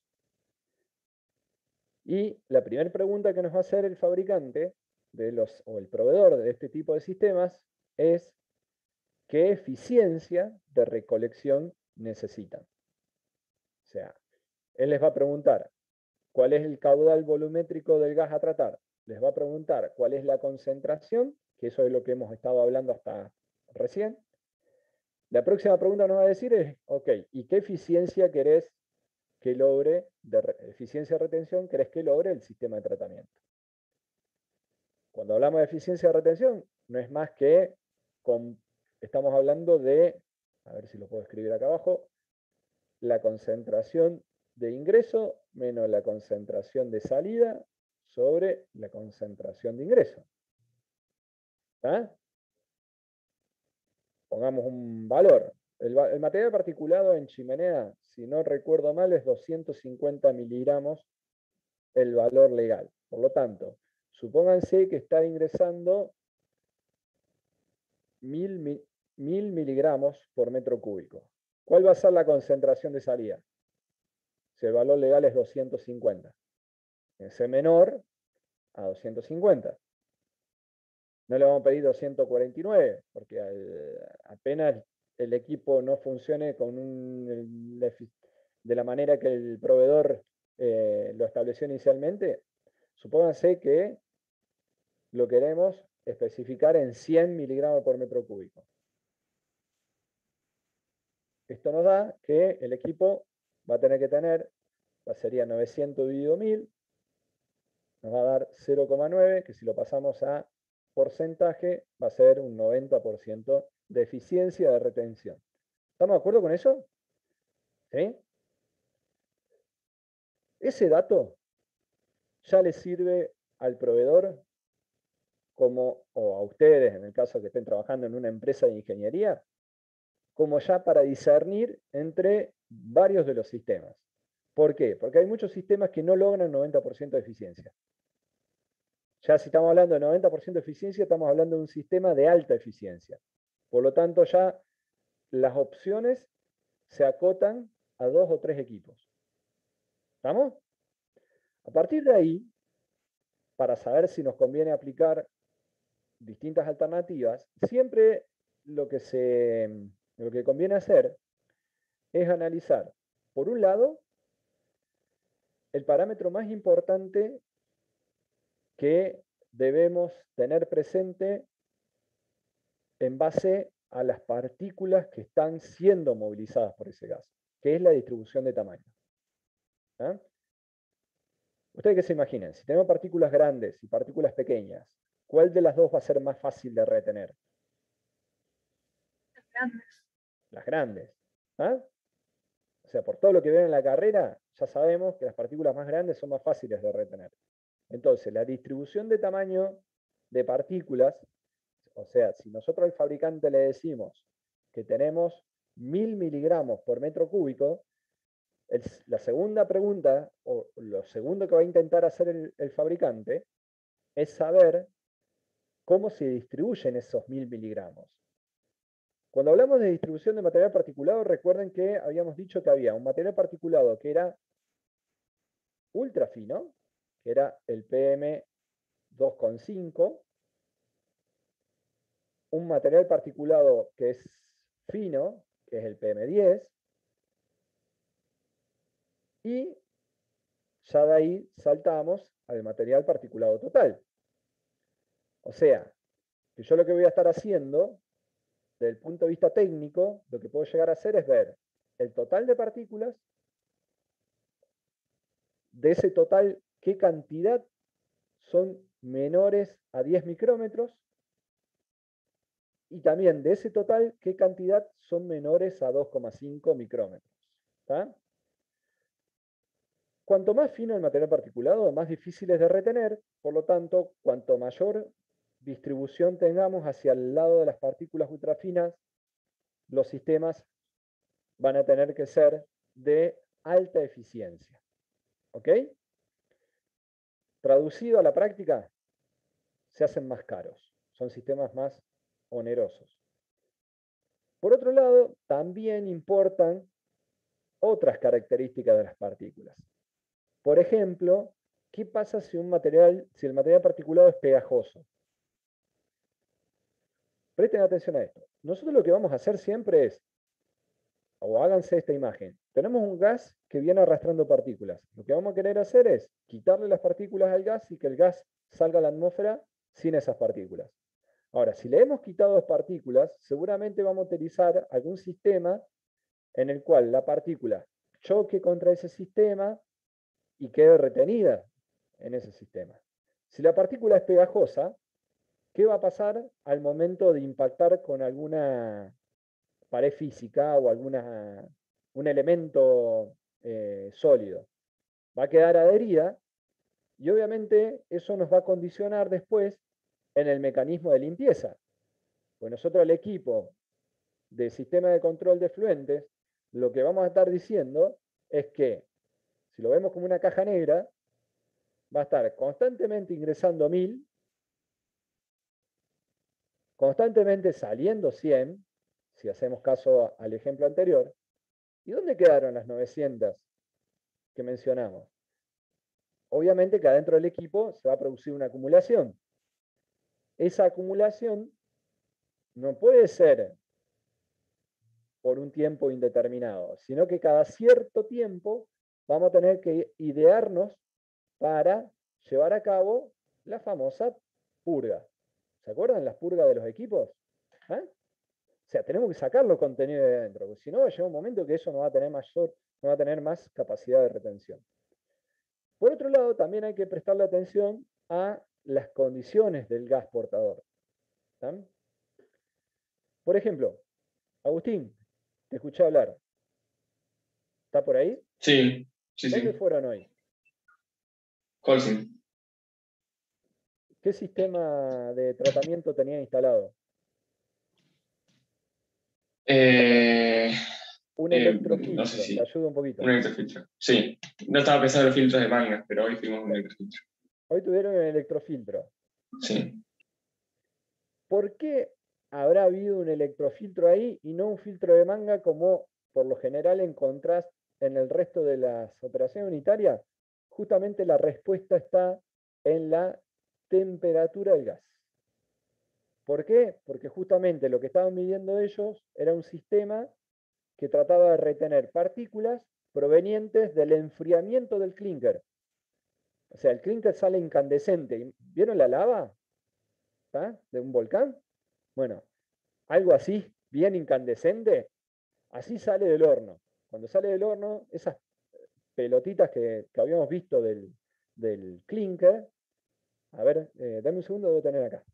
Y la primera pregunta que nos va a hacer el fabricante de los, o el proveedor de este tipo de sistemas es qué eficiencia de recolección necesitan. O sea, él les va a preguntar cuál es el caudal volumétrico del gas a tratar. Les va a preguntar cuál es la concentración, que eso es lo que hemos estado hablando hasta recién. La próxima pregunta nos va a decir es, ok, ¿y qué eficiencia querés que logre, de eficiencia de retención, querés que logre el sistema de tratamiento? Cuando hablamos de eficiencia de retención, no es más que, con, estamos hablando de, a ver si lo puedo escribir acá abajo, la concentración de ingreso menos la concentración de salida sobre la concentración de ingreso. ¿Ah? Pongamos un valor. El, el material particulado en chimenea, si no recuerdo mal, es doscientos cincuenta miligramos el valor legal. Por lo tanto, supónganse que está ingresando mil, mil miligramos por metro cúbico. ¿Cuál va a ser la concentración de salida? Si el valor legal es doscientos cincuenta. Ese menor a doscientos cincuenta. No le vamos a pedir doscientos cuarenta y nueve, porque al, apenas el equipo no funcione con un, de la manera que el proveedor eh, lo estableció inicialmente, supónganse que lo queremos especificar en cien miligramos por metro cúbico. Esto nos da que el equipo va a tener que tener, sería novecientos dividido mil, nos va a dar cero coma nueve, que si lo pasamos a porcentaje va a ser un noventa por ciento de eficiencia de retención. ¿Estamos de acuerdo con eso? ¿Sí? Ese dato ya le sirve al proveedor como, o a ustedes, en el caso que estén trabajando en una empresa de ingeniería, como ya para discernir entre varios de los sistemas. ¿Por qué? Porque hay muchos sistemas que no logran noventa por ciento de eficiencia. Ya si estamos hablando de noventa por ciento de eficiencia, estamos hablando de un sistema de alta eficiencia. Por lo tanto, ya las opciones se acotan a dos o tres equipos. ¿Estamos? A partir de ahí, para saber si nos conviene aplicar distintas alternativas, siempre lo que, se, lo que conviene hacer es analizar, por un lado, el parámetro más importante que debemos tener presente en base a las partículas que están siendo movilizadas por ese gas, que es la distribución de tamaño. ¿Ah? Ustedes qué se imaginan, si tenemos partículas grandes y partículas pequeñas, ¿cuál de las dos va a ser más fácil de retener? Las grandes. Las grandes. ¿Ah? O sea, por todo lo que ven en la carrera, ya sabemos que las partículas más grandes son más fáciles de retener. Entonces, la distribución de tamaño de partículas, o sea, si nosotros al fabricante le decimos que tenemos mil miligramos por metro cúbico, el, la segunda pregunta, o lo segundo que va a intentar hacer el, el fabricante, es saber cómo se distribuyen esos mil miligramos. Cuando hablamos de distribución de material particulado, recuerden que habíamos dicho que había un material particulado que era ultra fino, que era el P M dos coma cinco, un material particulado que es fino, que es el P M diez, y ya de ahí saltamos al material particulado total. O sea, que yo lo que voy a estar haciendo, desde el punto de vista técnico, lo que puedo llegar a hacer es ver el total de partículas, de ese total, qué cantidad son menores a diez micrómetros, y también de ese total, qué cantidad son menores a dos coma cinco micrómetros. ¿Tá? Cuanto más fino el material particulado, más difícil es de retener, por lo tanto, cuanto mayor distribución tengamos hacia el lado de las partículas ultrafinas, los sistemas van a tener que ser de alta eficiencia. ¿Ok? Traducido a la práctica, se hacen más caros, son sistemas más onerosos. Por otro lado, también importan otras características de las partículas. Por ejemplo, ¿qué pasa si un material, si el material particulado es pegajoso? Presten atención a esto. Nosotros lo que vamos a hacer siempre es, o háganse esta imagen, tenemos un gas que viene arrastrando partículas. Lo que vamos a querer hacer es quitarle las partículas al gas y que el gas salga a la atmósfera sin esas partículas. Ahora, si le hemos quitado las partículas, seguramente vamos a utilizar algún sistema en el cual la partícula choque contra ese sistema y quede retenida en ese sistema. Si la partícula es pegajosa, ¿qué va a pasar al momento de impactar con alguna pared física o alguna, un elemento eh, sólido? Va a quedar adherida y obviamente eso nos va a condicionar después en el mecanismo de limpieza. Pues nosotros el equipo de sistema de control de fluentes, lo que vamos a estar diciendo es que, si lo vemos como una caja negra, va a estar constantemente ingresando mil, constantemente saliendo cien, si hacemos caso al ejemplo anterior. ¿Y dónde quedaron las novecientas que mencionamos? Obviamente que adentro del equipo se va a producir una acumulación. Esa acumulación no puede ser por un tiempo indeterminado, sino que cada cierto tiempo vamos a tener que idearnos para llevar a cabo la famosa purga. ¿Se acuerdan las purgas de los equipos? ¿Eh? O sea, tenemos que sacar los contenidos de adentro, porque si no va a llegar un momento que eso no va a tener mayor, no va a tener más capacidad de retención. Por otro lado, también hay que prestarle atención a las condiciones del gas portador. ¿Sí? Por ejemplo, Agustín, te escuché hablar. ¿Está por ahí? Sí, sí, ¿Dónde sí. fueron hoy? Holcim. ¿Qué sistema de tratamiento tenía instalado? Eh, Un eh, electrofiltro, no sé te si. ayuda un poquito. Un electrofiltro. Sí. No estaba pensando en los filtros de mangas, pero hoy fuimos un electrofiltro. Hoy tuvieron un electrofiltro. Sí. ¿Por qué habrá habido un electrofiltro ahí y no un filtro de manga como por lo general encontrás en el resto de las operaciones unitarias? Justamente la respuesta está en la temperatura del gas. ¿Por qué? Porque justamente lo que estaban midiendo ellos era un sistema que trataba de retener partículas provenientes del enfriamiento del clinker. O sea, el clinker sale incandescente. ¿Vieron la lava? ¿Ah? ¿De un volcán? Bueno, algo así, bien incandescente, así sale del horno. Cuando sale del horno, esas pelotitas que, que habíamos visto del, del clinker, a ver, eh, dame un segundo, debo tener acá.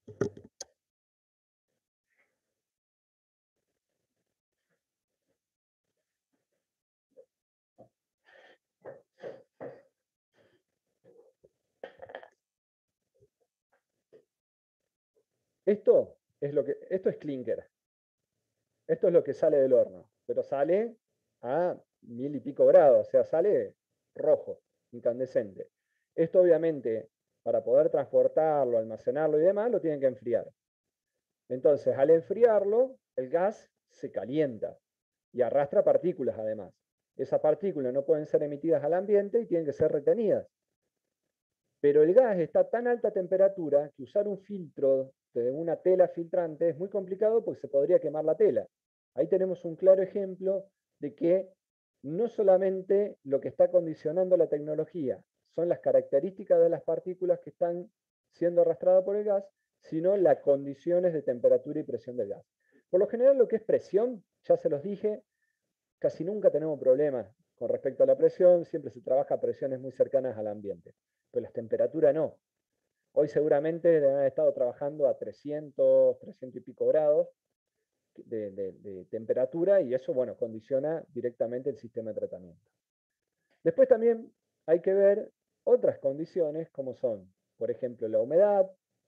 Esto es lo que, esto es clinker. Esto es lo que sale del horno, pero sale a mil y pico grados, o sea, sale rojo, incandescente. Esto obviamente, para poder transportarlo, almacenarlo y demás, lo tienen que enfriar. Entonces, al enfriarlo, el gas se calienta y arrastra partículas además. Esas partículas no pueden ser emitidas al ambiente y tienen que ser retenidas. Pero el gas está a tan alta temperatura que usar un filtro de una tela filtrante es muy complicado porque se podría quemar la tela. Ahí tenemos un claro ejemplo de que no solamente lo que está condicionando la tecnología son las características de las partículas que están siendo arrastradas por el gas, sino las condiciones de temperatura y presión del gas. Por lo general, lo que es presión, ya se los dije, casi nunca tenemos problemas con respecto a la presión, siempre se trabaja a presiones muy cercanas al ambiente, pero las temperaturas no. Hoy seguramente han estado trabajando a trescientos, trescientos y pico grados de, de, de temperatura y eso, bueno, condiciona directamente el sistema de tratamiento. Después también hay que ver otras condiciones como son, por ejemplo, la humedad,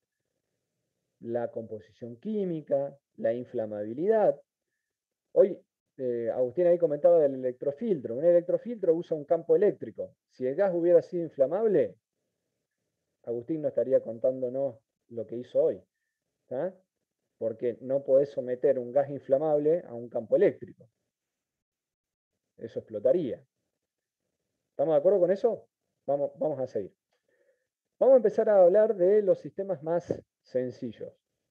la composición química, la inflamabilidad. Hoy, eh, Agustín ahí comentaba del electrofiltro. Un electrofiltro usa un campo eléctrico. Si el gas hubiera sido inflamable, Agustín no estaría contándonos lo que hizo hoy. ¿Ah? Porque no podés someter un gas inflamable a un campo eléctrico. Eso explotaría. ¿Estamos de acuerdo con eso? Vamos, vamos a seguir. Vamos a empezar a hablar de los sistemas más sencillos.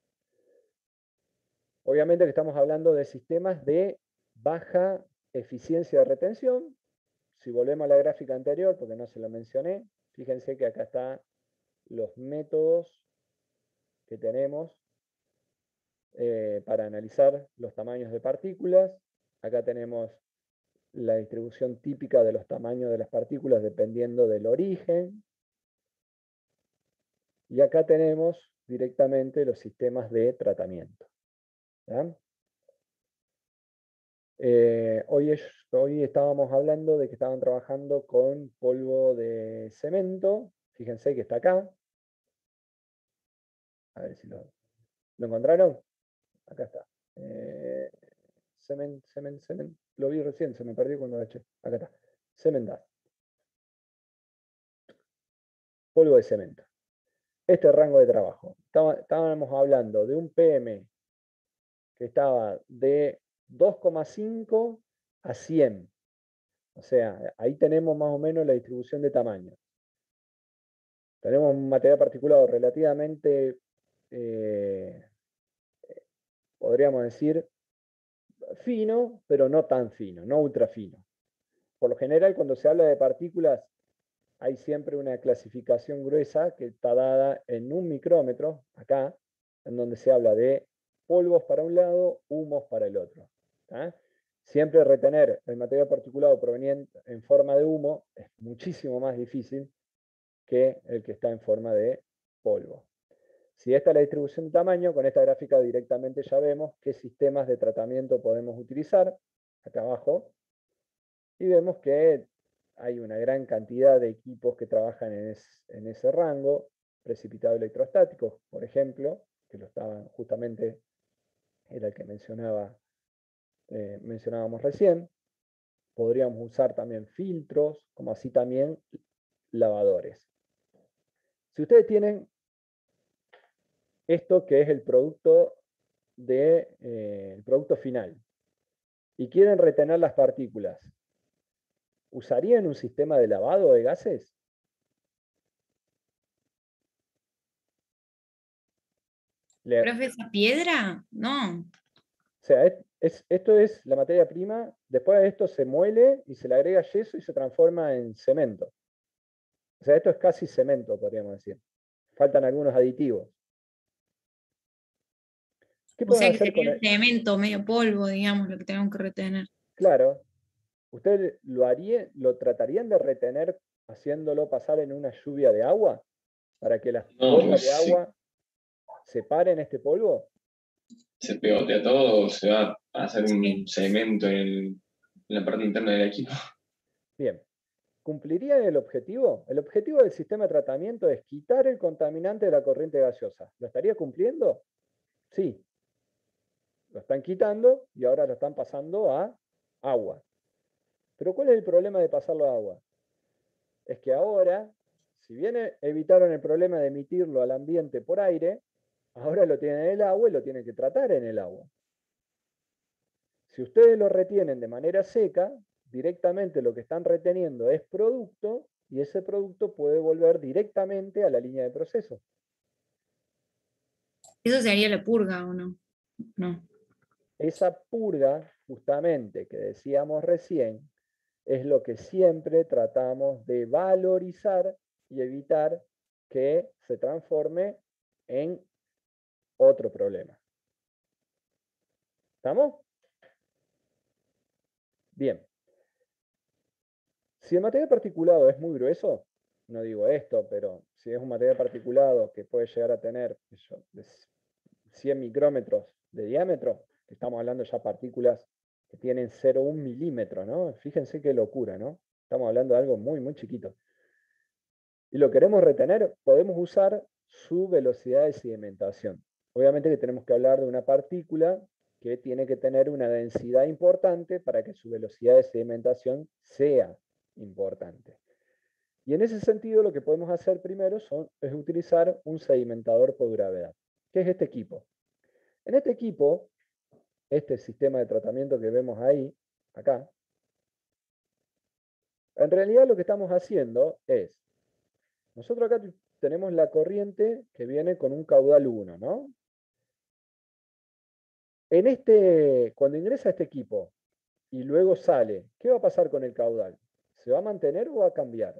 Obviamente que estamos hablando de sistemas de baja eficiencia de retención. Si volvemos a la gráfica anterior, porque no se lo mencioné, fíjense que acá están los métodos que tenemos eh, para analizar los tamaños de partículas. Acá tenemos la distribución típica de los tamaños de las partículas dependiendo del origen. Y acá tenemos directamente los sistemas de tratamiento. Eh, hoy, es, hoy estábamos hablando de que estaban trabajando con polvo de cemento. Fíjense que está acá. A ver si lo, ¿lo encontraron. Acá está. Eh, cement, cement, cement. Lo vi recién, se me perdió cuando lo eché. Acá está. Cementar. polvo de cemento. Este rango de trabajo. Estábamos hablando de un P M que estaba de dos coma cinco a cien. O sea, ahí tenemos más o menos la distribución de tamaño. Tenemos un material particulado relativamente, eh, podríamos decir, fino, pero no tan fino, no ultra fino. Por lo general, cuando se habla de partículas, hay siempre una clasificación gruesa que está dada en un micrómetro, acá, en donde se habla de polvos para un lado, humos para el otro. ¿tá? Siempre retener el material particulado proveniente en forma de humo es muchísimo más difícil que el que está en forma de polvo. Si esta es la distribución de tamaño, con esta gráfica directamente ya vemos qué sistemas de tratamiento podemos utilizar, acá abajo, y vemos que hay una gran cantidad de equipos que trabajan en, es, en ese rango, precipitado electrostáticos, por ejemplo, que lo estaban justamente, era el que mencionaba, eh, mencionábamos recién. Podríamos usar también filtros, como así también lavadores. Si ustedes tienen esto que es el producto, de, eh, el producto final y quieren retener las partículas, ¿usarían un sistema de lavado de gases? Le, ¿Profe, esa piedra? No. O sea, es, es, esto es la materia prima, después de esto se muele y se le agrega yeso y se transforma en cemento. O sea, esto es casi cemento, podríamos decir. Faltan algunos aditivos. ¿Qué O sea podemos que hacer con sería el... cemento, medio polvo, digamos, lo que tenemos que retener. Claro, ¿ustedes lo, haría, lo tratarían de retener haciéndolo pasar en una lluvia de agua? Para que las No, gotas pues de sí, agua separen este polvo. se pegotea todo, se va a hacer un Sí. cemento en, el- en la parte interna del equipo. Bien. ¿Cumpliría el objetivo? El objetivo del sistema de tratamiento es quitar el contaminante de la corriente gaseosa. ¿Lo estaría cumpliendo? Sí. Lo están quitando y ahora lo están pasando a agua. Pero ¿cuál es el problema de pasarlo a agua? Es que ahora, si bien evitaron el problema de emitirlo al ambiente por aire, ahora lo tienen en el agua y lo tienen que tratar en el agua. Si ustedes lo retienen de manera seca, directamente lo que están reteniendo es producto y ese producto puede volver directamente a la línea de proceso. ¿Eso sería la purga o no? No. Esa purga, justamente, que decíamos recién, es lo que siempre tratamos de valorizar y evitar que se transforme en otro problema. ¿Estamos? Bien. Si el material particulado es muy grueso, no digo esto, pero si es un material particulado que puede llegar a tener cien micrómetros de diámetro, estamos hablando ya partículas que tienen cero coma uno milímetros, ¿no? Fíjense qué locura, ¿no? Estamos hablando de algo muy, muy chiquito. Y lo queremos retener, podemos usar su velocidad de sedimentación. Obviamente que tenemos que hablar de una partícula que tiene que tener una densidad importante para que su velocidad de sedimentación sea importante. Y en ese sentido lo que podemos hacer primero son, es utilizar un sedimentador por gravedad. ¿Qué es este equipo? En este equipo, este sistema de tratamiento que vemos ahí, acá, en realidad lo que estamos haciendo es, nosotros acá tenemos la corriente que viene con un caudal uno, ¿no? En este, cuando ingresa a este equipo y luego sale, ¿qué va a pasar con el caudal? ¿Se va a mantener o va a cambiar?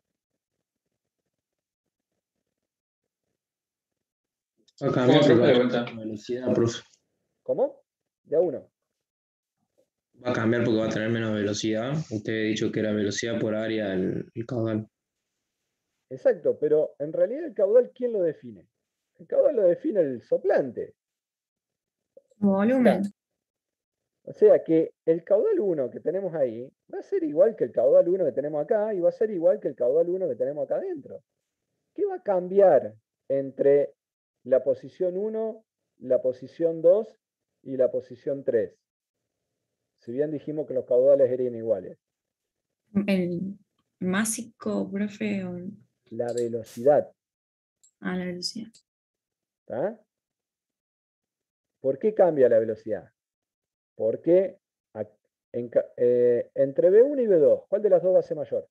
Va a cambiar ¿Cómo, porque va profe, a de tener vuelta? menos velocidad, profe. ¿Cómo? De a uno. Va a cambiar porque va a tener menos velocidad. Usted ha dicho que era velocidad por área el, el caudal. Exacto, pero en realidad el caudal, ¿quién lo define? El caudal lo define el soplante. Volumen. O sea que el caudal uno que tenemos ahí va a ser igual que el caudal uno que tenemos acá y va a ser igual que el caudal uno que tenemos acá adentro. ¿Qué va a cambiar entre la posición uno, la posición dos y la posición tres? Si bien dijimos que los caudales eran iguales. El másico, profe. O... la velocidad. Ah, la velocidad. ¿Tá? ¿Por qué cambia la velocidad? Porque a- en ca- eh, entre B uno y B dos, ¿cuál de las dos va a ser mayor?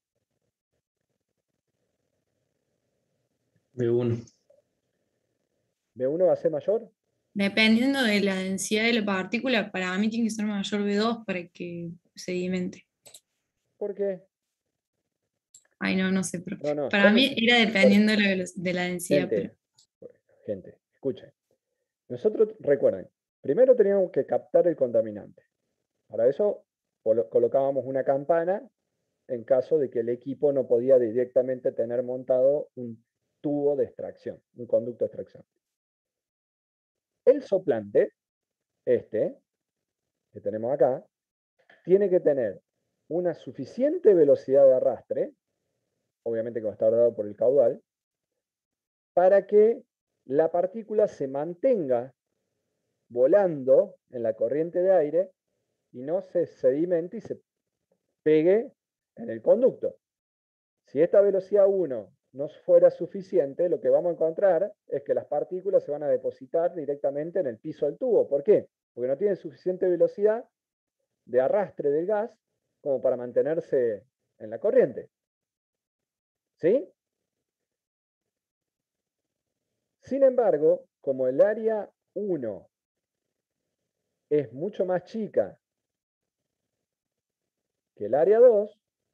B uno. ¿B uno va a ser mayor? Dependiendo de la densidad de la partícula, para mí tiene que ser mayor B dos para que sedimente. ¿Por qué? Ay, no, no sé, profe. No, no, Para yo mí me- era dependiendo de la, velo- de la densidad, pero Gente, gente, escuchen. Nosotros, recuerden, primero teníamos que captar el contaminante. Para eso colo- colocábamos una campana en caso de que el equipo no podía directamente tener montado un tubo de extracción, un conducto de extracción. El soplante, este, que tenemos acá, tiene que tener una suficiente velocidad de arrastre, obviamente que va a estar dado por el caudal, para que la partícula se mantenga volando en la corriente de aire y no se sedimente y se pegue en el conducto. Si esta velocidad uno no fuera suficiente, lo que vamos a encontrar es que las partículas se van a depositar directamente en el piso del tubo. ¿Por qué? Porque no tienen suficiente velocidad de arrastre del gas como para mantenerse en la corriente. ¿Sí? Sin embargo, como el área uno es mucho más chica que el área dos,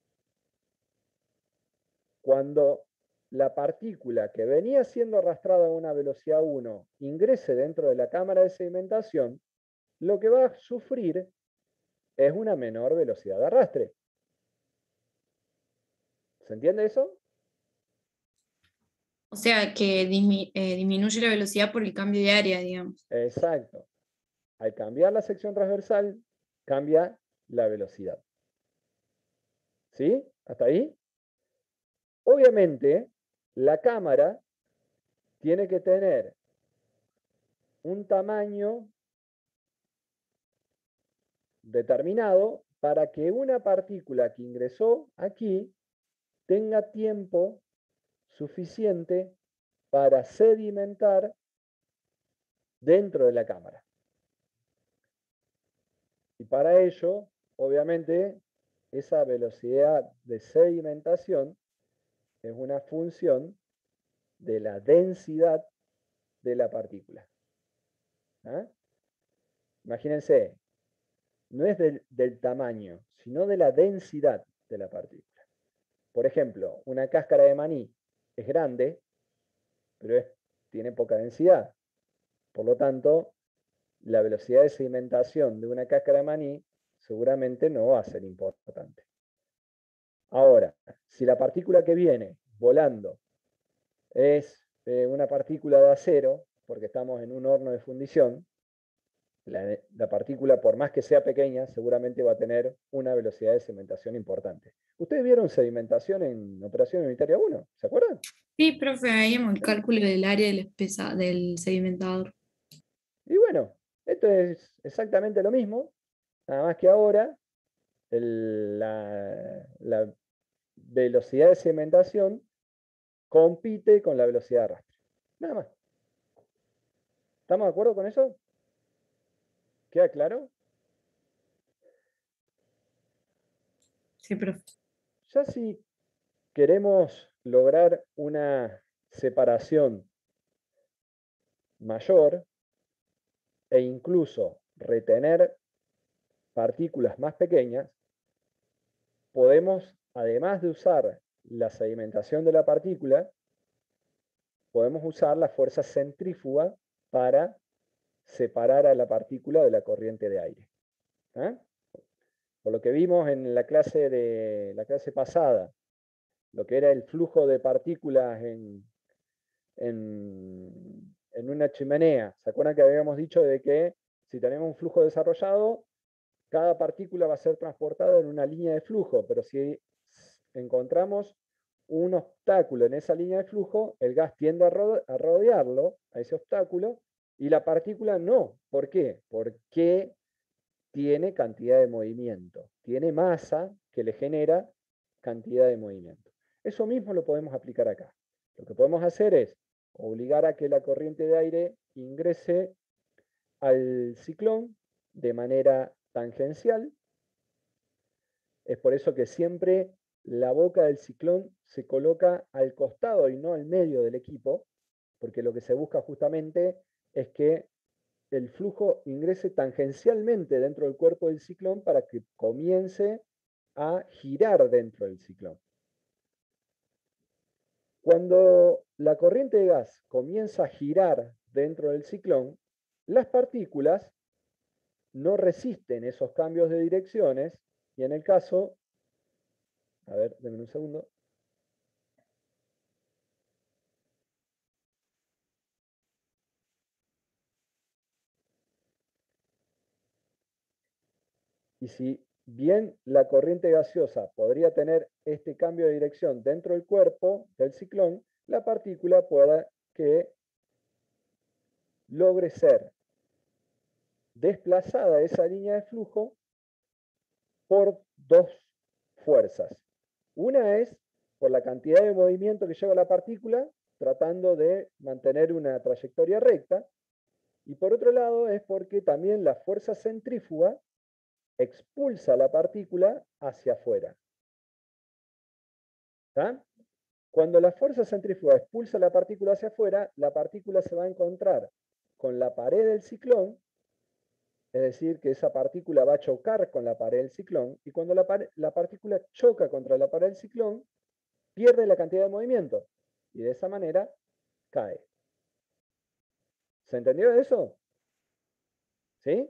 cuando la partícula que venía siendo arrastrada a una velocidad uno ingrese dentro de la cámara de sedimentación, lo que va a sufrir es una menor velocidad de arrastre. ¿Se entiende eso? o sea que dismi- eh, disminuye la velocidad por el cambio de área, digamos. Exacto. Al cambiar la sección transversal, cambia la velocidad. ¿Sí? ¿Hasta ahí? Obviamente, la cámara tiene que tener un tamaño determinado para que una partícula que ingresó aquí tenga tiempo suficiente para sedimentar dentro de la cámara. Y para ello, obviamente, esa velocidad de sedimentación es una función de la densidad de la partícula. ¿Ah? Imagínense, no es del, del tamaño, sino de la densidad de la partícula. Por ejemplo, una cáscara de maní es grande, pero es, tiene poca densidad. Por lo tanto, la velocidad de sedimentación de una cáscara de maní seguramente no va a ser importante. Ahora, si la partícula que viene volando es eh, una partícula de acero, porque estamos en un horno de fundición, la, la partícula, por más que sea pequeña, seguramente va a tener una velocidad de sedimentación importante. ¿Ustedes vieron sedimentación en Operación Unitaria uno? ¿Se acuerdan? Sí, profe, ahí el cálculo del área del, espesa- del sedimentador. Y bueno, esto es exactamente lo mismo, nada más que ahora el, la, la velocidad de sedimentación compite con la velocidad de arrastre. Nada más. ¿Estamos de acuerdo con eso? ¿Queda claro? Sí, profe. Ya si queremos lograr una separación mayor e incluso retener partículas más pequeñas, podemos, además de usar la sedimentación de la partícula, podemos usar la fuerza centrífuga para separar a la partícula de la corriente de aire. ¿Eh? Por lo que vimos en la clase, de, la clase pasada, lo que era el flujo de partículas en, en, en una chimenea. ¿Se acuerdan que habíamos dicho de que si tenemos un flujo desarrollado, cada partícula va a ser transportada en una línea de flujo, pero si encontramos un obstáculo en esa línea de flujo, el gas tiende a, ro a rodearlo, a ese obstáculo, y la partícula no. ¿Por qué? Porque tiene cantidad de movimiento, tiene masa que le genera cantidad de movimiento. Eso mismo lo podemos aplicar acá. Lo que podemos hacer es obligar a que la corriente de aire ingrese al ciclón de manera tangencial. Es por eso que siempre la boca del ciclón se coloca al costado y no al medio del equipo, porque lo que se busca justamente es que el flujo ingrese tangencialmente dentro del cuerpo del ciclón para que comience a girar dentro del ciclón. Cuando la corriente de gas comienza a girar dentro del ciclón, las partículas no resisten esos cambios de direcciones y en el caso, a ver, denme un segundo. Y si bien la corriente gaseosa podría tener este cambio de dirección dentro del cuerpo del ciclón, la partícula pueda que logre ser desplazada de esa línea de flujo por dos fuerzas. Una es por la cantidad de movimiento que lleva la partícula, tratando de mantener una trayectoria recta, y por otro lado es porque también la fuerza centrífuga expulsa la partícula hacia afuera. ¿Está? Cuando la fuerza centrífuga expulsa la partícula hacia afuera, la partícula se va a encontrar con la pared del ciclón, es decir, que esa partícula va a chocar con la pared del ciclón, y cuando la, la partícula choca contra la pared del ciclón, pierde la cantidad de movimiento, y de esa manera cae. ¿Se entendió eso? ¿Sí?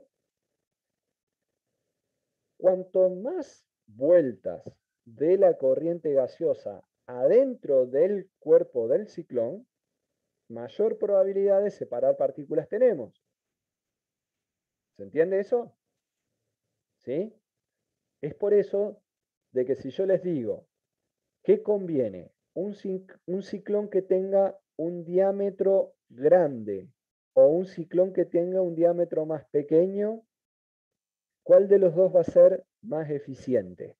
Cuanto más vueltas de la corriente gaseosa adentro del cuerpo del ciclón, mayor probabilidad de separar partículas tenemos. ¿Se entiende eso? ¿Sí? Es por eso de que si yo les digo, ¿qué conviene? Un, un ciclón que tenga un diámetro grande o un ciclón que tenga un diámetro más pequeño, ¿cuál de los dos va a ser más eficiente?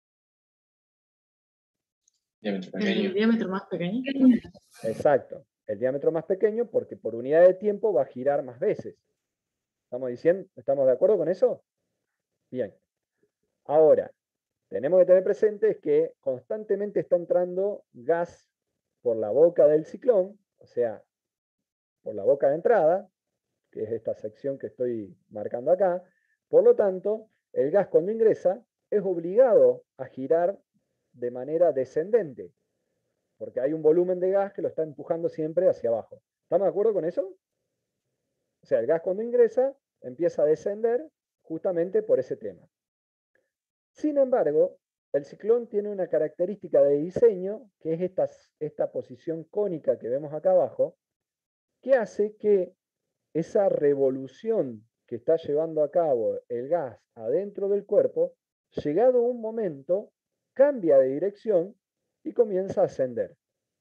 Diámetro El pequeño. diámetro más pequeño. Exacto, el diámetro más pequeño porque por unidad de tiempo va a girar más veces. ¿Estamos diciendo, estamos de acuerdo con eso? Bien. Ahora, tenemos que tener presente que constantemente está entrando gas por la boca del ciclón, o sea, por la boca de entrada, que es esta sección que estoy marcando acá. Por lo tanto, el gas cuando ingresa es obligado a girar de manera descendente, porque hay un volumen de gas que lo está empujando siempre hacia abajo. ¿Estamos de acuerdo con eso? O sea, el gas cuando ingresa empieza a descender justamente por ese tema. Sin embargo, el ciclón tiene una característica de diseño, que es esta, esta posición cónica que vemos acá abajo, que hace que esa revolución que está llevando a cabo el gas adentro del cuerpo, llegado un momento, cambia de dirección y comienza a ascender.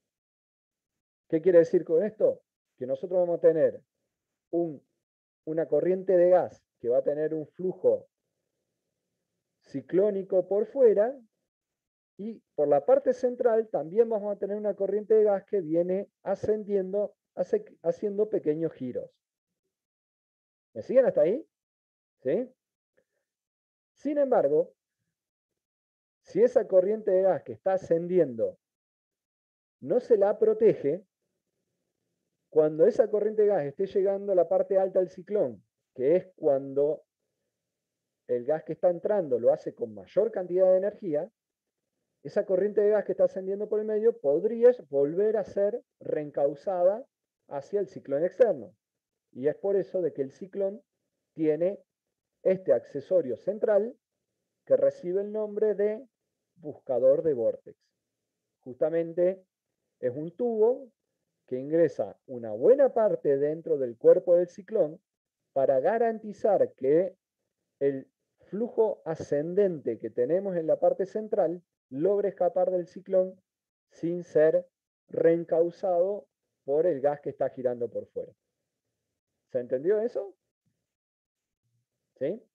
¿Qué quiere decir con esto? Que nosotros vamos a tener un, una corriente de gas que va a tener un flujo ciclónico por fuera y por la parte central también vamos a tener una corriente de gas que viene ascendiendo, hace, haciendo pequeños giros. ¿Me siguen hasta ahí? ¿Sí? Sin embargo, si esa corriente de gas que está ascendiendo no se la protege, cuando esa corriente de gas esté llegando a la parte alta del ciclón, que es cuando el gas que está entrando lo hace con mayor cantidad de energía, esa corriente de gas que está ascendiendo por el medio podría volver a ser reencauzada hacia el ciclón externo. Y es por eso de que el ciclón tiene este accesorio central que recibe el nombre de buscador de vórtex. Justamente es un tubo que ingresa una buena parte dentro del cuerpo del ciclón para garantizar que el flujo ascendente que tenemos en la parte central logre escapar del ciclón sin ser reencauzado por el gas que está girando por fuera. ¿Se entendió eso? ¿Sí?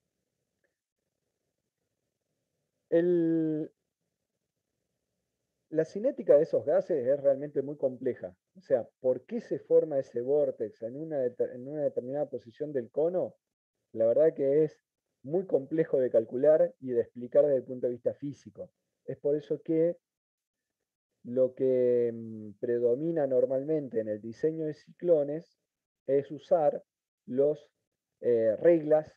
El, la cinética de esos gases es realmente muy compleja. O sea, ¿por qué se forma ese vórtex en una, en una determinada posición del cono? La verdad que es muy complejo de calcular y de explicar desde el punto de vista físico. Es por eso que lo que mm, predomina normalmente en el diseño de ciclones es usar las eh, reglas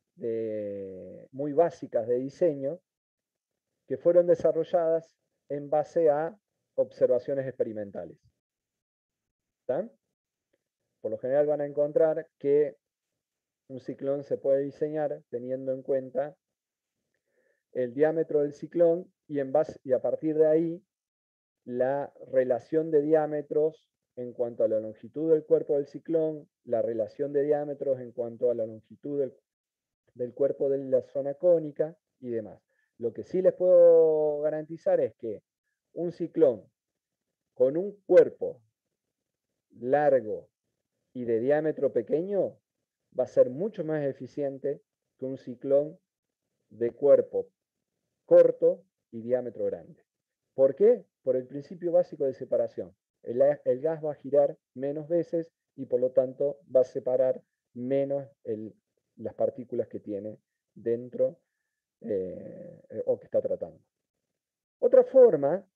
de, muy básicas de diseño que fueron desarrolladas en base a observaciones experimentales. ¿Está? Por lo general van a encontrar que un ciclón se puede diseñar teniendo en cuenta el diámetro del ciclón y, en base, y a partir de ahí la relación de diámetros en cuanto a la longitud del cuerpo del ciclón, la relación de diámetros en cuanto a la longitud del, del cuerpo de la zona cónica y demás. Lo que sí les puedo garantizar es que un ciclón con un cuerpo largo y de diámetro pequeño va a ser mucho más eficiente que un ciclón de cuerpo corto y diámetro grande. ¿Por qué? Por el principio básico de separación. El, el gas va a girar menos veces y por lo tanto va a separar menos el, las partículas que tiene dentro eh, o que está tratando. Otra forma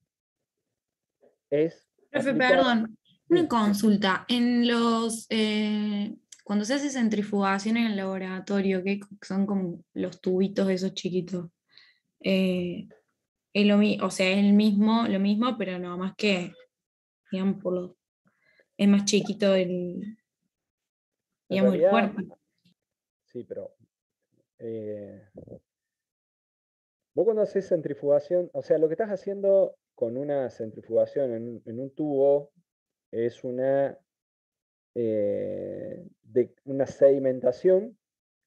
es... Profe, aplicar... perdón, una Sí. consulta. En los, eh, cuando se hace centrifugación en el laboratorio, que son como los tubitos esos chiquitos, eh, es lo mi- o sea, es el mismo, lo mismo, pero no más que, digamos, por lo, es más chiquito el, En digamos, el realidad, cuerpo. sí, pero eh, vos cuando haces centrifugación, o sea, lo que estás haciendo con una centrifugación en, en un tubo es una, eh, de, una sedimentación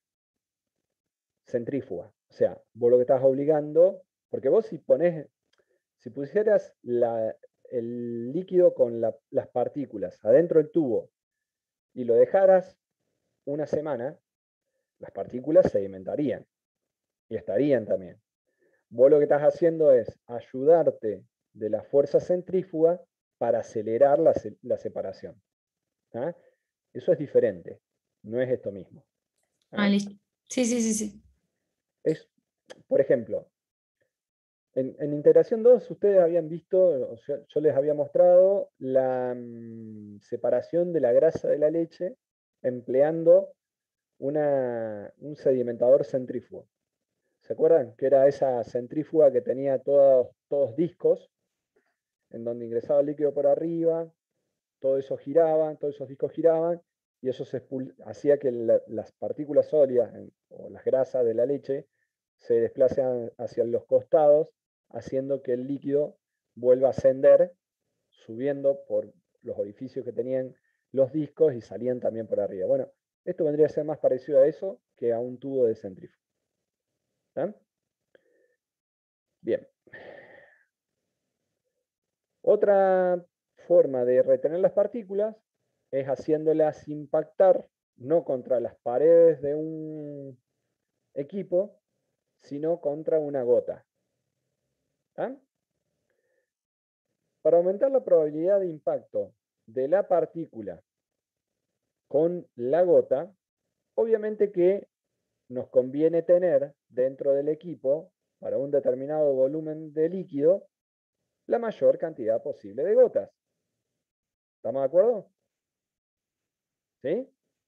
centrífuga. O sea, vos lo que estás obligando, porque vos si pones, si pusieras la, el líquido con la, las partículas adentro del tubo y lo dejaras una semana, las partículas sedimentarían y estarían también. Vos lo que estás haciendo es ayudarte de la fuerza centrífuga para acelerar la, la separación. ¿Ah? Eso es diferente, no es esto mismo. Ah, ¿Ah? listo. Sí, sí, sí, sí. Es, por ejemplo, en, en integración dos ustedes habían visto, o sea, yo les había mostrado la mm, separación de la grasa de la leche empleando una, un sedimentador centrífugo. ¿Se acuerdan? Que era esa centrífuga que tenía todos, todos discos, en donde ingresaba el líquido por arriba, todo eso giraba, todos esos discos giraban, y eso se hacía que la, las partículas sólidas en, o las grasas de la leche se desplacen hacia los costados, haciendo que el líquido vuelva a ascender, subiendo por los orificios que tenían los discos y salían también por arriba. Bueno, esto vendría a ser más parecido a eso que a un tubo de centrífugo. ¿Está? Bien. Otra forma de retener las partículas es haciéndolas impactar no contra las paredes de un equipo, sino contra una gota. ¿Ah? Para aumentar la probabilidad de impacto de la partícula con la gota, obviamente que nos conviene tener dentro del equipo, para un determinado volumen de líquido, la mayor cantidad posible de gotas. ¿Estamos de acuerdo? ¿Sí?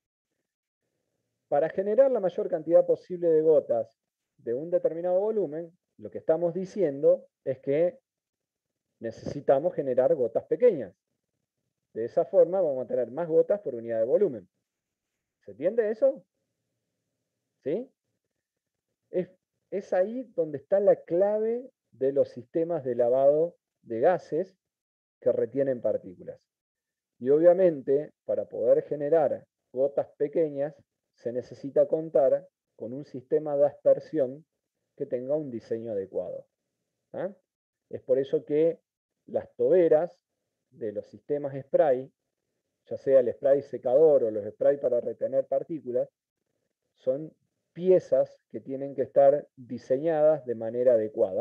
Para generar la mayor cantidad posible de gotas de un determinado volumen, lo que estamos diciendo es que necesitamos generar gotas pequeñas. De esa forma vamos a tener más gotas por unidad de volumen. ¿Se entiende eso? ¿Sí? Es, es ahí donde está la clave de los sistemas de lavado de gases que retienen partículas. Y obviamente, para poder generar gotas pequeñas, se necesita contar con un sistema de aspersión que tenga un diseño adecuado. ¿Ah? Es por eso que las toberas de los sistemas spray, ya sea el spray secador o los spray para retener partículas, son piezas que tienen que estar diseñadas de manera adecuada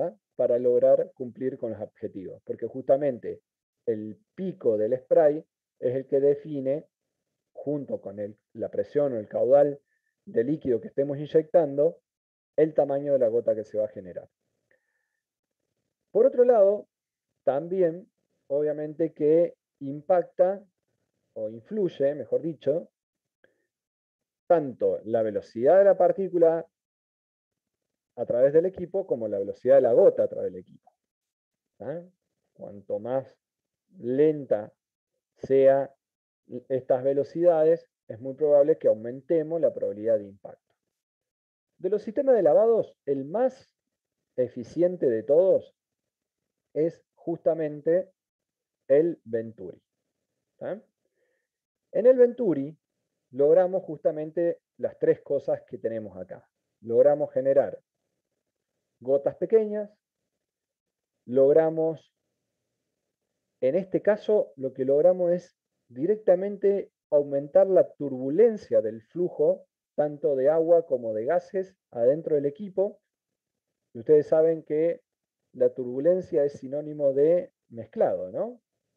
para lograr cumplir con los objetivos, porque justamente el pico del spray es el que define, junto con el, la presión o el caudal de líquido que estemos inyectando, el tamaño de la gota que se va a generar. Por otro lado, también, obviamente que impacta o influye, mejor dicho, tanto la velocidad de la partícula a través del equipo como la velocidad de la gota a través del equipo. ¿Ah? Cuanto más lenta sea estas velocidades, es muy probable que aumentemos la probabilidad de impacto. De los sistemas de lavados, el más eficiente de todos es justamente el Venturi. ¿Ah? En el Venturi logramos justamente las tres cosas que tenemos acá. Logramos generar gotas pequeñas, logramos, en este caso, lo que logramos es directamente aumentar la turbulencia del flujo, tanto de agua como de gases, adentro del equipo. Y ustedes saben que la turbulencia es sinónimo de mezclado, ¿no?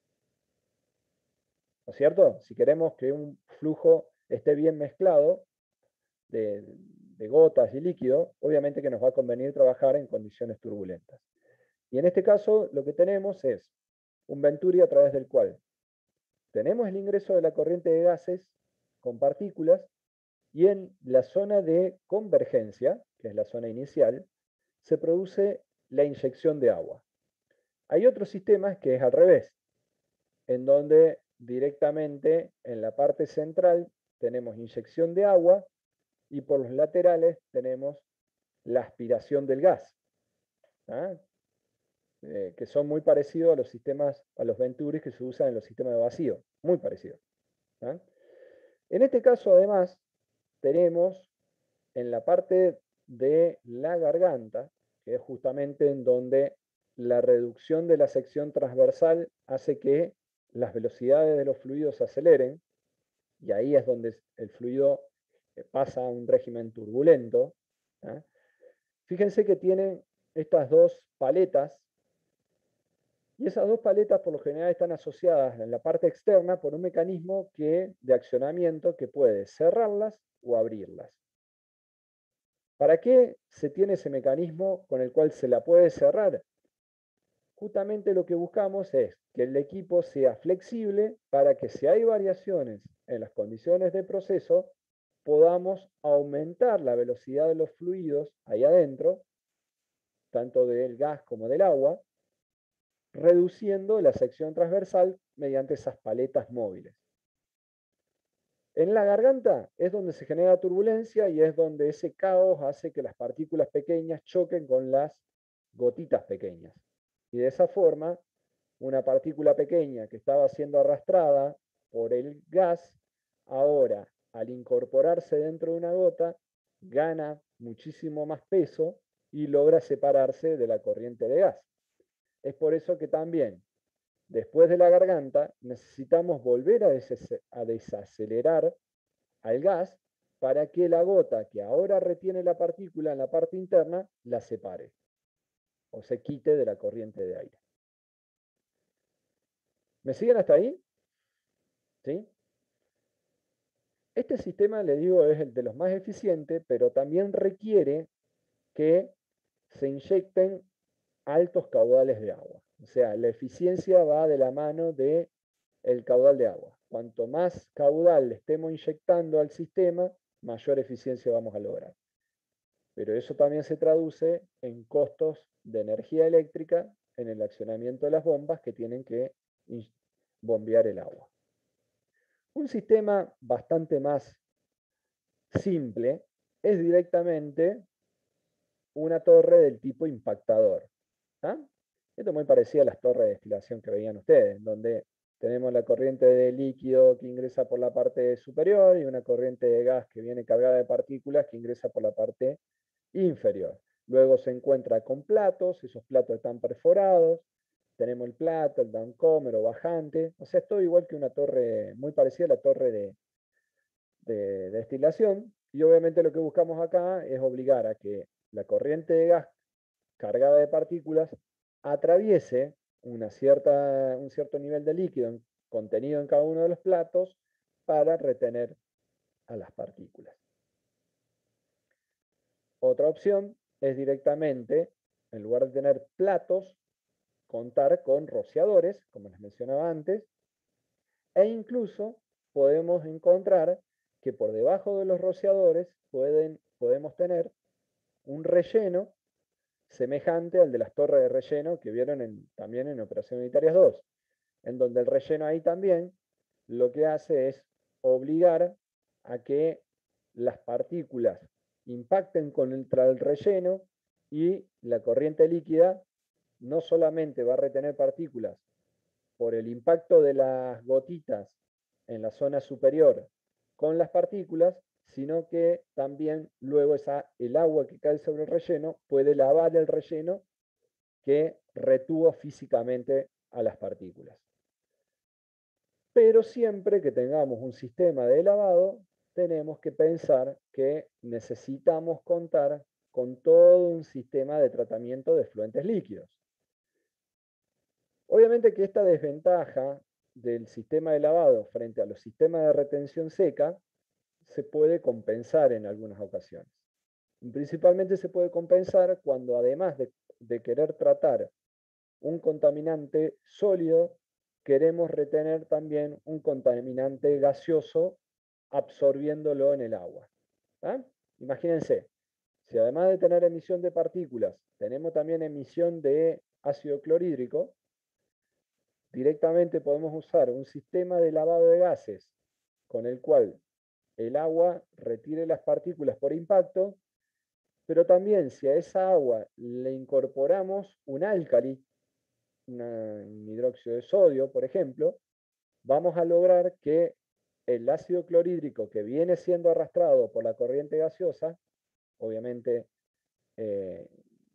¿No es cierto? Si queremos que un flujo esté bien mezclado de, de gotas y líquido, obviamente que nos va a convenir trabajar en condiciones turbulentas. Y en este caso lo que tenemos es un Venturi a través del cual tenemos el ingreso de la corriente de gases con partículas y en la zona de convergencia, que es la zona inicial, se produce la inyección de agua. Hay otros sistemas que es al revés, en donde directamente en la parte central tenemos inyección de agua y por los laterales tenemos la aspiración del gas, ¿ah? eh, que son muy parecidos a los sistemas, a los Venturis que se usan en los sistemas de vacío, muy parecidos. ¿Ah? En este caso, además, tenemos en la parte de la garganta, que es justamente en donde la reducción de la sección transversal hace que las velocidades de los fluidos se aceleren, y ahí es donde el fluido pasa a un régimen turbulento. ¿Ah? Fíjense que tienen estas dos paletas, y esas dos paletas por lo general están asociadas en la parte externa por un mecanismo que, de accionamiento que puede cerrarlas o abrirlas. ¿Para qué se tiene ese mecanismo con el cual se la puede cerrar? Justamente lo que buscamos es que el equipo sea flexible para que si hay variaciones en las condiciones de proceso, podamos aumentar la velocidad de los fluidos ahí adentro, tanto del gas como del agua, reduciendo la sección transversal mediante esas paletas móviles. En la garganta es donde se genera turbulencia y es donde ese caos hace que las partículas pequeñas choquen con las gotitas pequeñas. Y de esa forma, una partícula pequeña que estaba siendo arrastrada por el gas, ahora al incorporarse dentro de una gota, gana muchísimo más peso y logra separarse de la corriente de gas. Es por eso que también, después de la garganta, necesitamos volver a, des a desacelerar al gas para que la gota que ahora retiene la partícula en la parte interna la separe o se quite de la corriente de aire. ¿Me siguen hasta ahí? ¿Sí? Este sistema, le digo, es el de los más eficientes, pero también requiere que se inyecten altos caudales de agua. O sea, la eficiencia va de la mano del caudal de agua. Cuanto más caudal le estemos inyectando al sistema, mayor eficiencia vamos a lograr. Pero eso también se traduce en costos de energía eléctrica en el accionamiento de las bombas que tienen que bombear el agua. Un sistema bastante más simple es directamente una torre del tipo impactador. ¿Ah? Esto es muy parecido a las torres de destilación que veían ustedes, donde tenemos la corriente de líquido que ingresa por la parte superior y una corriente de gas que viene cargada de partículas que ingresa por la parte inferior. Luego se encuentra con platos, esos platos están perforados, tenemos el plato, el downcomer o bajante, o sea, es todo igual que una torre, muy parecida a la torre de, de, de destilación, y obviamente lo que buscamos acá es obligar a que la corriente de gas cargada de partículas atraviese una cierta, un cierto nivel de líquido contenido en cada uno de los platos para retener a las partículas. Otra opción es directamente, en lugar de tener platos, contar con rociadores, como les mencionaba antes, e incluso podemos encontrar que por debajo de los rociadores pueden, podemos tener un relleno semejante al de las torres de relleno que vieron en, también en Operación Unitarias dos, en donde el relleno ahí también lo que hace es obligar a que las partículas impacten contra el relleno y la corriente líquida no solamente va a retener partículas por el impacto de las gotitas en la zona superior con las partículas, sino que también luego esa, el agua que cae sobre el relleno puede lavar el relleno que retuvo físicamente a las partículas. Pero siempre que tengamos un sistema de lavado, tenemos que pensar que necesitamos contar con todo un sistema de tratamiento de fluentes líquidos. Obviamente que esta desventaja del sistema de lavado frente a los sistemas de retención seca se puede compensar en algunas ocasiones. Principalmente se puede compensar cuando además de, de querer tratar un contaminante sólido, queremos retener también un contaminante gaseoso absorbiéndolo en el agua. ¿Ah? Imagínense, si además de tener emisión de partículas, tenemos también emisión de ácido clorhídrico, directamente podemos usar un sistema de lavado de gases con el cual el agua retire las partículas por impacto, pero también si a esa agua le incorporamos un álcali, una, un hidróxido de sodio, por ejemplo, vamos a lograr que el ácido clorhídrico que viene siendo arrastrado por la corriente gaseosa, obviamente eh,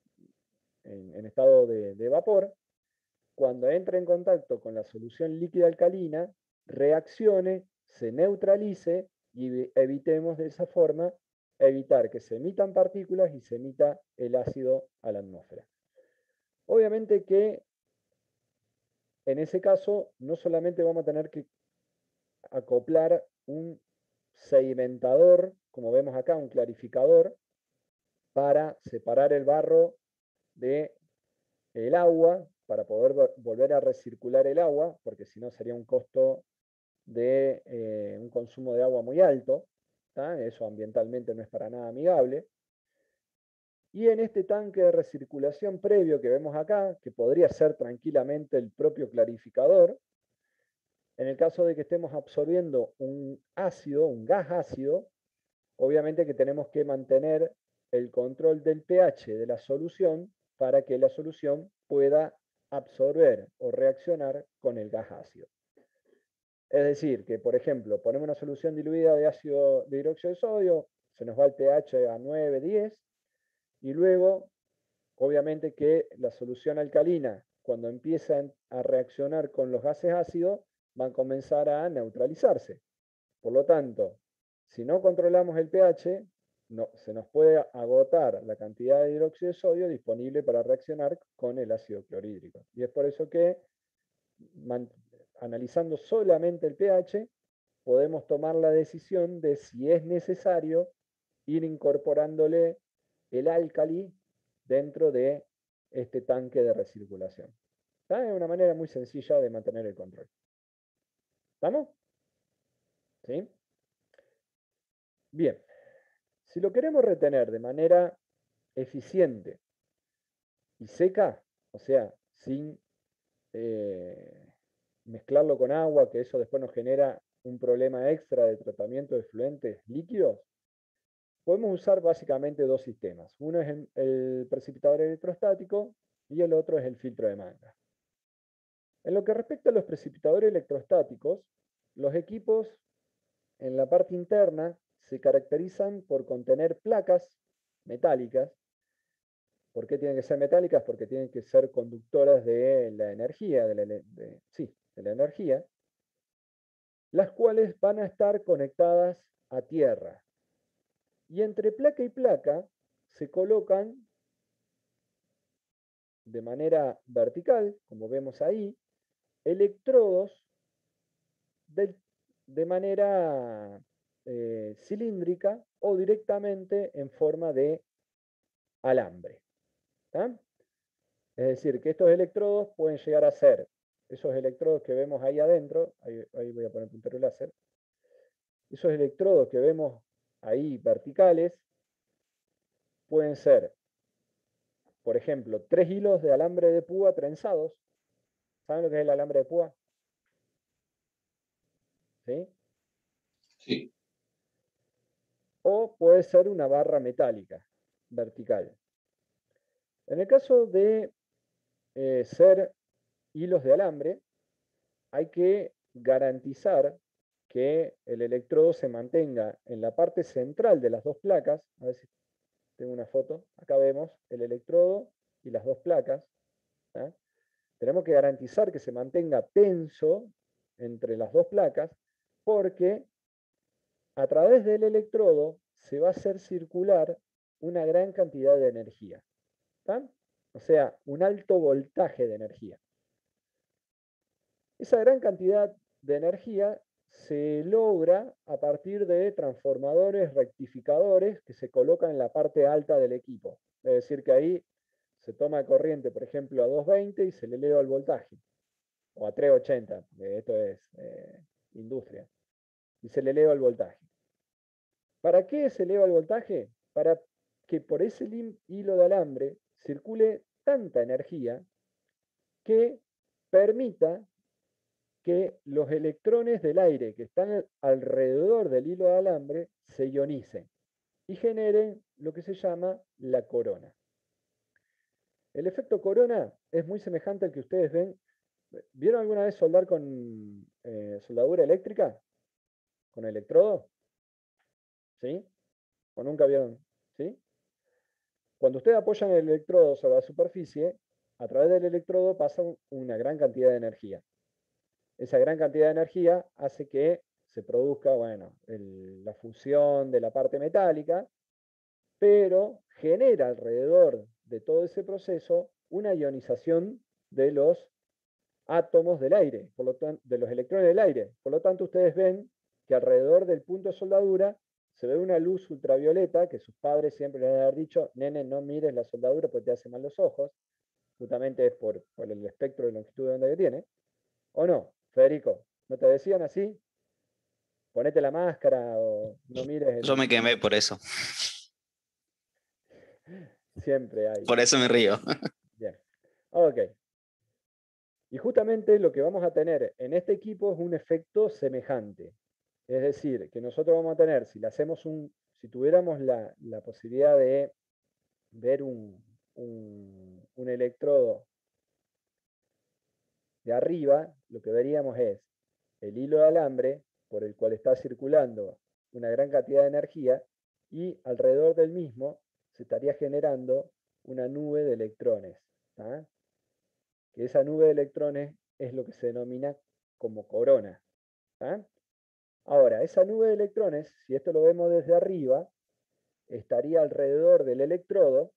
en, en, estado de, de vapor, cuando entre en contacto con la solución líquida alcalina, reaccione, se neutralice y evitemos de esa forma evitar que se emitan partículas y se emita el ácido a la atmósfera. Obviamente que en ese caso no solamente vamos a tener que acoplar un sedimentador, como vemos acá, un clarificador, para separar el barro de el agua, para poder volver a recircular el agua, porque si no sería un costo de eh, un consumo de agua muy alto, ¿tá? Eso ambientalmente no es para nada amigable. Y en este tanque de recirculación previo que vemos acá, que podría ser tranquilamente el propio clarificador, en el caso de que estemos absorbiendo un ácido, un gas ácido, obviamente que tenemos que mantener el control del pH de la solución para que la solución pueda absorber o reaccionar con el gas ácido. Es decir, que por ejemplo, ponemos una solución diluida de ácido de hidróxido de sodio, se nos va el pH a nueve, diez, y luego, obviamente que la solución alcalina, cuando empiezan a reaccionar con los gases ácidos, van a comenzar a neutralizarse. Por lo tanto, si no controlamos el pH, no, se nos puede agotar la cantidad de hidróxido de sodio disponible para reaccionar con el ácido clorhídrico. Y es por eso que, man, analizando solamente el pH, podemos tomar la decisión de si es necesario ir incorporándole el álcali dentro de este tanque de recirculación. ¿Está? Es una manera muy sencilla de mantener el control. ¿Estamos? ¿Sí? Bien. Si lo queremos retener de manera eficiente y seca, o sea, sin eh, mezclarlo con agua, que eso después nos genera un problema extra de tratamiento de fluentes líquidos, podemos usar básicamente dos sistemas. Uno es el, el precipitador electrostático y el otro es el filtro de manga. En lo que respecta a los precipitadores electrostáticos, los equipos en la parte interna se caracterizan por contener placas metálicas. ¿Por qué tienen que ser metálicas? Porque tienen que ser conductoras de la energía, de la, de, sí, de la energía, las cuales van a estar conectadas a tierra. Y entre placa y placa se colocan de manera vertical, como vemos ahí, electrodos de, de manera eh, cilíndrica o directamente en forma de alambre. ¿Tá? Es decir, que estos electrodos pueden llegar a ser, esos electrodos que vemos ahí adentro, ahí, ahí voy a poner puntero láser, esos electrodos que vemos ahí verticales, pueden ser, por ejemplo, tres hilos de alambre de púa trenzados. ¿Saben lo que es el alambre de púa? ¿Sí? Sí. O puede ser una barra metálica vertical. En el caso de eh, ser hilos de alambre, hay que garantizar que el electrodo se mantenga en la parte central de las dos placas. A ver si tengo una foto. Acá vemos el electrodo y las dos placas. ¿eh? Tenemos que garantizar que se mantenga tenso entre las dos placas porque a través del electrodo se va a hacer circular una gran cantidad de energía. ¿tá? O sea, un alto voltaje de energía. Esa gran cantidad de energía se logra a partir de transformadores rectificadores que se colocan en la parte alta del equipo. Es decir, que ahí se toma corriente, por ejemplo, a doscientos veinte y se le eleva el voltaje. O a trescientos ochenta, porque esto es eh, industria. Y se le eleva el voltaje. ¿Para qué se eleva el voltaje? Para que por ese hilo de alambre circule tanta energía que permita que los electrones del aire que están alrededor del hilo de alambre se ionicen y generen lo que se llama la corona. El efecto corona es muy semejante al que ustedes ven. ¿Vieron alguna vez soldar con eh, soldadura eléctrica? ¿Con electrodo? ¿Sí? ¿O nunca vieron? ¿Sí? Cuando ustedes apoyan el electrodo sobre la superficie, a través del electrodo pasa una gran cantidad de energía. Esa gran cantidad de energía hace que se produzca, bueno, el, la fusión de la parte metálica, pero genera alrededor de todo ese proceso una ionización de los átomos del aire, por lo tanto, de los electrones del aire. Por lo tanto, ustedes ven que alrededor del punto de soldadura se ve una luz ultravioleta que sus padres siempre les han dicho, nene, no mires la soldadura porque te hace mal los ojos. Justamente es por, por el espectro de longitud de onda que tiene. ¿O no, Federico? ¿No te decían así? Ponete la máscara o no mires Yo el... me quemé por eso. Siempre hay. Por eso me río. Bien. Ok. Y justamente lo que vamos a tener en este equipo es un efecto semejante. Es decir, que nosotros vamos a tener, si le hacemos un, si tuviéramos la, la posibilidad de ver un, un, un electrodo de arriba, lo que veríamos es el hilo de alambre por el cual está circulando una gran cantidad de energía y alrededor del mismo se estaría generando una nube de electrones. ¿tá? Que esa nube de electrones es lo que se denomina como corona. ¿tá? Ahora, esa nube de electrones, si esto lo vemos desde arriba, estaría alrededor del electrodo,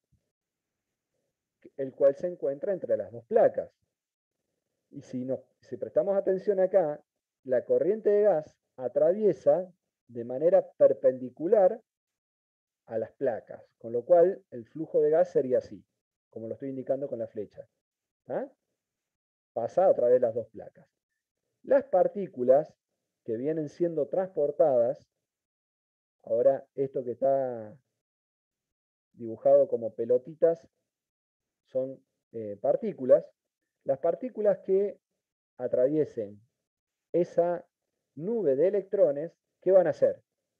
el cual se encuentra entre las dos placas. Y si, nos, si prestamos atención acá, la corriente de gas atraviesa de manera perpendicular a las placas, con lo cual el flujo de gas sería así, como lo estoy indicando con la flecha. ¿ah? Pasa a través de las dos placas. Las partículas que vienen siendo transportadas, ahora esto que está dibujado como pelotitas, son eh, partículas. Las partículas que atraviesen esa nube de electrones, ¿qué van a hacer?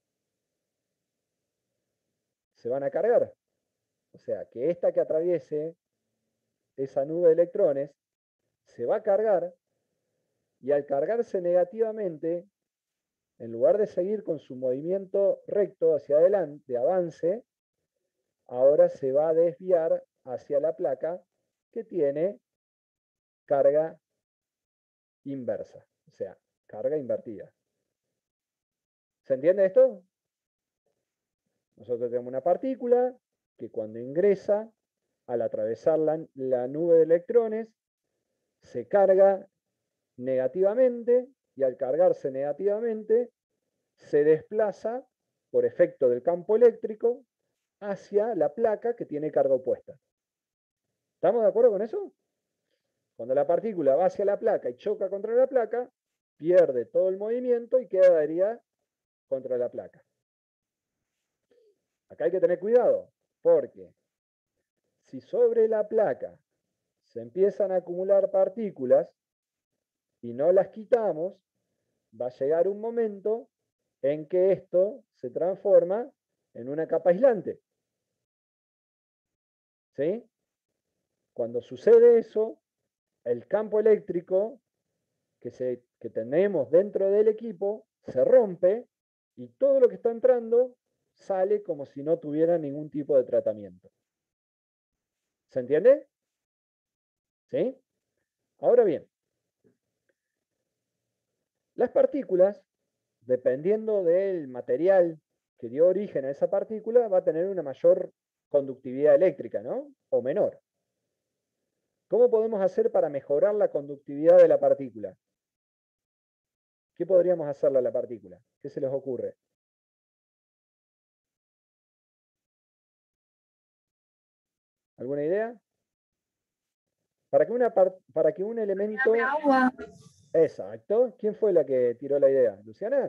Se van a cargar. O sea, que esta que atraviese esa nube de electrones se va a cargar y al cargarse negativamente, en lugar de seguir con su movimiento recto hacia adelante, de avance, ahora se va a desviar hacia la placa que tiene carga inversa, o sea, carga invertida. ¿Se entiende esto? Nosotros tenemos una partícula que cuando ingresa al atravesar la, la nube de electrones, se carga negativamente y al cargarse negativamente se desplaza por efecto del campo eléctrico hacia la placa que tiene carga opuesta. ¿Estamos de acuerdo con eso? Cuando la partícula va hacia la placa y choca contra la placa, pierde todo el movimiento y queda adherida contra la placa. Acá hay que tener cuidado, porque si sobre la placa se empiezan a acumular partículas y no las quitamos, va a llegar un momento en que esto se transforma en una capa aislante. ¿Sí? Cuando sucede eso, el campo eléctrico que, se, que tenemos dentro del equipo se rompe y todo lo que está entrando sale como si no tuviera ningún tipo de tratamiento. ¿Se entiende? ¿Sí? Ahora bien, las partículas, dependiendo del material que dio origen a esa partícula, va a tener una mayor conductividad eléctrica, ¿no? O menor. ¿Cómo podemos hacer para mejorar la conductividad de la partícula? ¿Qué podríamos hacerle a la partícula? ¿Qué se les ocurre? ¿Alguna idea? Para que, una para que un elemento... Agua. Exacto. ¿Quién fue la que tiró la idea? ¿Luciana?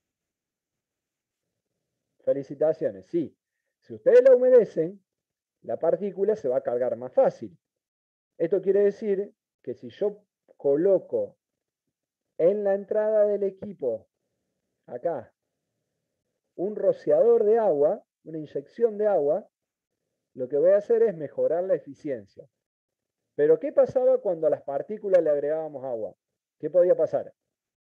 Felicitaciones. Sí. Si ustedes la humedecen, la partícula se va a cargar más fácil. Esto quiere decir que si yo coloco en la entrada del equipo, acá, un rociador de agua, una inyección de agua, lo que voy a hacer es mejorar la eficiencia. Pero ¿qué pasaba cuando a las partículas le agregábamos agua? ¿Qué podía pasar?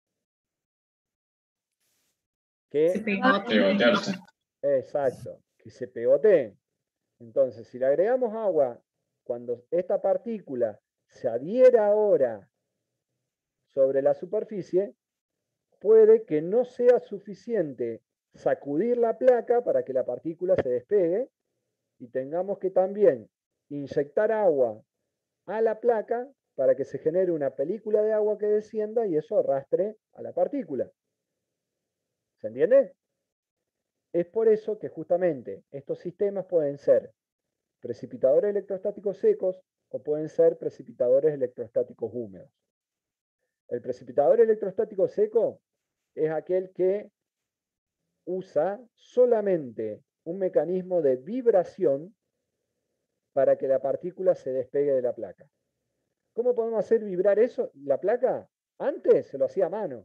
Que Se pegó. Pegotearse. Exacto, que se pegoteen. Entonces, si le agregamos agua, cuando esta partícula se adhiera ahora sobre la superficie, puede que no sea suficiente sacudir la placa para que la partícula se despegue y tengamos que también inyectar agua a la placa para que se genere una película de agua que descienda y eso arrastre a la partícula. ¿Se entiende? Es por eso que justamente estos sistemas pueden ser precipitadores electrostáticos secos o pueden ser precipitadores electrostáticos húmedos. El precipitador electrostático seco es aquel que usa solamente un mecanismo de vibración para que la partícula se despegue de la placa. ¿Cómo podemos hacer vibrar eso? La placa antes se lo hacía a mano.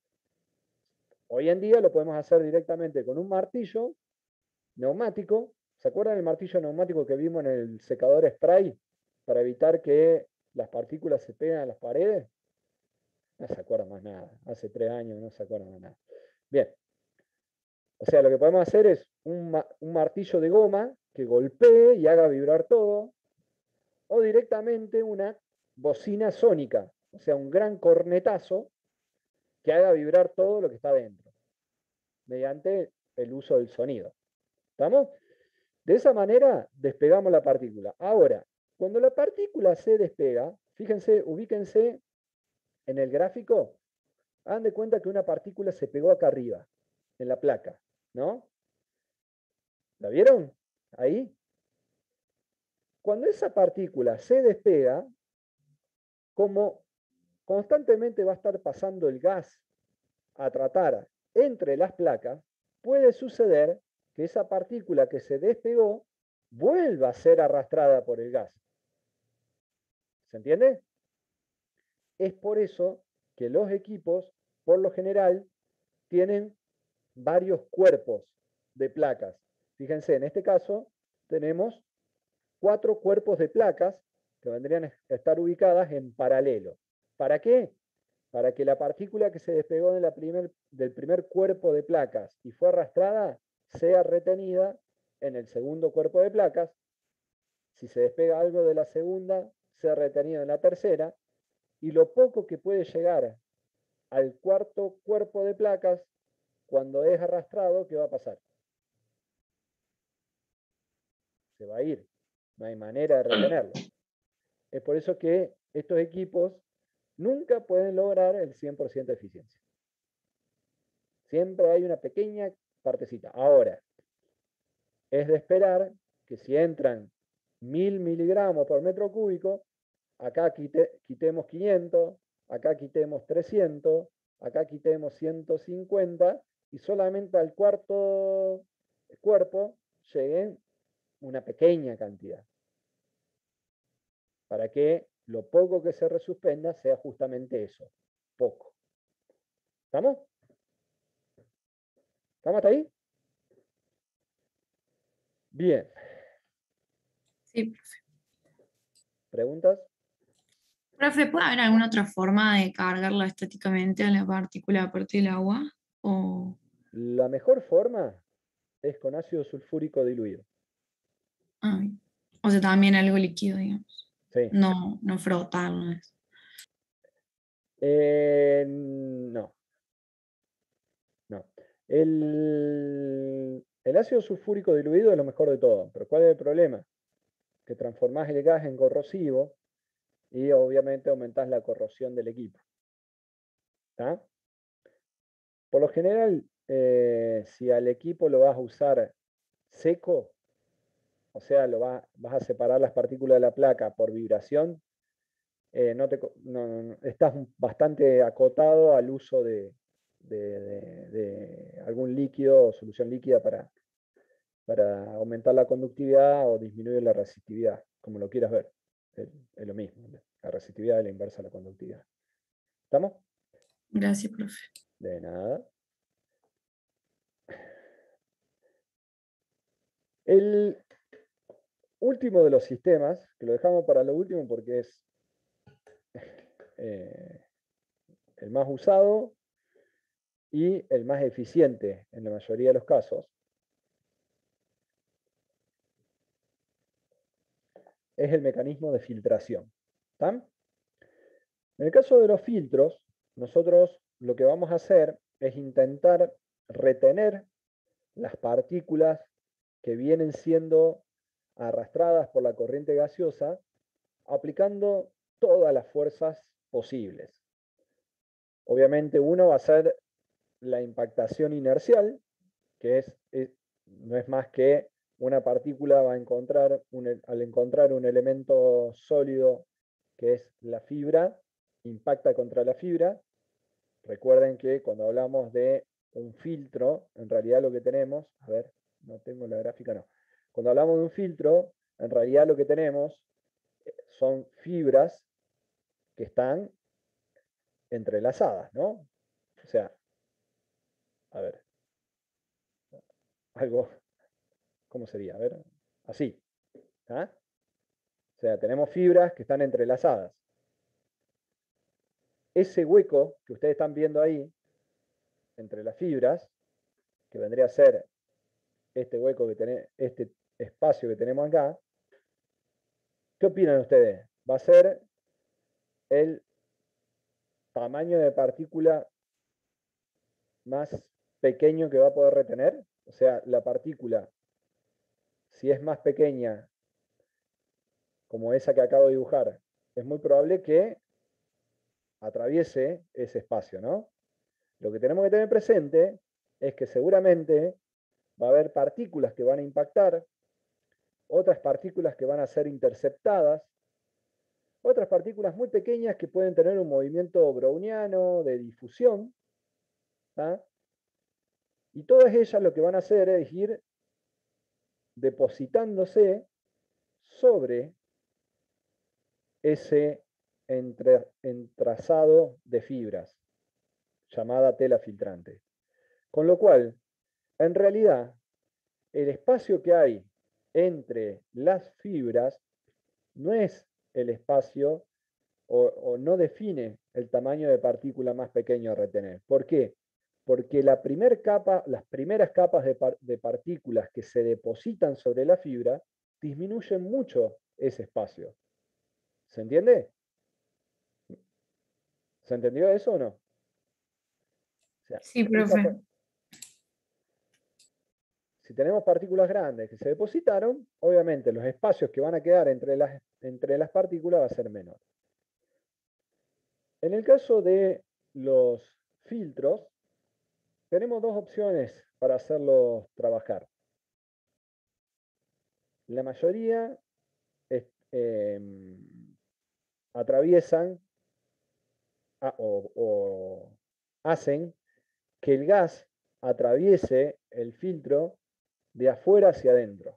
Hoy en día lo podemos hacer directamente con un martillo neumático. ¿Se acuerdan del martillo neumático que vimos en el secador spray para evitar que las partículas se peguen a las paredes? No se acuerdan más nada. Hace tres años no se acuerdan más nada. Bien. O sea, lo que podemos hacer es un, ma un martillo de goma que golpee y haga vibrar todo, o directamente una bocina sónica, o sea, un gran cornetazo que haga vibrar todo lo que está dentro, mediante el uso del sonido. ¿Estamos? De esa manera despegamos la partícula. Ahora, cuando la partícula se despega, fíjense, ubíquense en el gráfico, hagan de cuenta que una partícula se pegó acá arriba, en la placa, ¿no? ¿La vieron? Ahí. Cuando esa partícula se despega, como constantemente va a estar pasando el gas a tratar entre las placas, puede suceder que esa partícula que se despegó vuelva a ser arrastrada por el gas. ¿Se entiende? Es por eso que los equipos, por lo general, tienen varios cuerpos de placas. Fíjense, en este caso tenemos cuatro cuerpos de placas que vendrían a estar ubicadas en paralelo. ¿Para qué? Para que la partícula que se despegó de la primer, del primer cuerpo de placas y fue arrastrada sea retenida en el segundo cuerpo de placas. Si se despega algo de la segunda, sea retenido en la tercera. Y lo poco que puede llegar al cuarto cuerpo de placas, cuando es arrastrado, ¿qué va a pasar? Se va a ir. no hay manera de retenerlo. Es por eso que estos equipos nunca pueden lograr el cien por ciento de eficiencia. Siempre hay una pequeña partecita. Ahora, es de esperar que si entran mil miligramos por metro cúbico, acá quite, quitemos quinientos, acá quitemos trescientos, acá quitemos ciento cincuenta y solamente al cuarto cuerpo lleguen una pequeña cantidad. Para que lo poco que se resuspenda sea justamente eso, poco. ¿Estamos? ¿Estamos hasta ahí? Bien. Sí, profe. ¿Preguntas? Profe, ¿puede haber alguna otra forma de cargarla estáticamente a la partícula aparte del agua? O... La mejor forma es con ácido sulfúrico diluido. Ay, o sea, también algo líquido, digamos. Sí. No, no frotarlo. Eh, no. No. El, el ácido sulfúrico diluido es lo mejor de todo, pero ¿cuál es el problema? Que transformás el gas en corrosivo y obviamente aumentás la corrosión del equipo. ¿Está? Por lo general, eh, si al equipo lo vas a usar seco, o sea, lo va, vas a separar las partículas de la placa por vibración, eh, no te, no, no, estás bastante acotado al uso de, de, de, de algún líquido o solución líquida para, para aumentar la conductividad o disminuir la resistividad, como lo quieras ver. Es, es lo mismo, la resistividad es la inversa a la conductividad. ¿Estamos? Gracias, profe. De nada. El último de los sistemas, que lo dejamos para lo último porque es eh, el más usado y el más eficiente en la mayoría de los casos, es el mecanismo de filtración. ¿Está? En el caso de los filtros, nosotros lo que vamos a hacer es intentar retener las partículas que vienen siendo arrastradas por la corriente gaseosa aplicando todas las fuerzas posibles. Obviamente uno va a ser la impactación inercial, que es, es, no es más que una partícula va a encontrar, un, al encontrar un elemento sólido que es la fibra, impacta contra la fibra. Recuerden que cuando hablamos de un filtro, en realidad lo que tenemos, a ver, no tengo la gráfica, no. Cuando hablamos de un filtro, en realidad lo que tenemos son fibras que están entrelazadas, ¿no? O sea, a ver, algo, ¿cómo sería? A ver, así. ¿Ah? O sea, tenemos fibras que están entrelazadas. Ese hueco que ustedes están viendo ahí, entre las fibras, que vendría a ser este hueco que tenemos, este espacio que tenemos acá, ¿qué opinan ustedes? ¿Va a ser el tamaño de partícula más pequeño que va a poder retener? O sea, la partícula, si es más pequeña, como esa que acabo de dibujar, es muy probable que atraviese ese espacio, ¿no? Lo que tenemos que tener presente es que seguramente va a haber partículas que van a impactar, otras partículas que van a ser interceptadas, otras partículas muy pequeñas que pueden tener un movimiento browniano de difusión, ¿tá? Y todas ellas lo que van a hacer es ir depositándose sobre ese entre, entrazado de fibras, llamada tela filtrante. Con lo cual, en realidad, el espacio que hay entre las fibras no es el espacio o, o no define el tamaño de partícula más pequeño a retener. ¿Por qué? Porque la primer capa, las primeras capas de, par, de partículas que se depositan sobre la fibra disminuyen mucho ese espacio. ¿Se entiende? ¿Se entendió eso o no? O sea, sí, profe. si tenemos partículas grandes que se depositaron, obviamente los espacios que van a quedar entre las, entre las partículas va a ser menor. En el caso de los filtros, tenemos dos opciones para hacerlos trabajar. La mayoría es, eh, atraviesan a, o, o hacen que el gas atraviese el filtro de afuera hacia adentro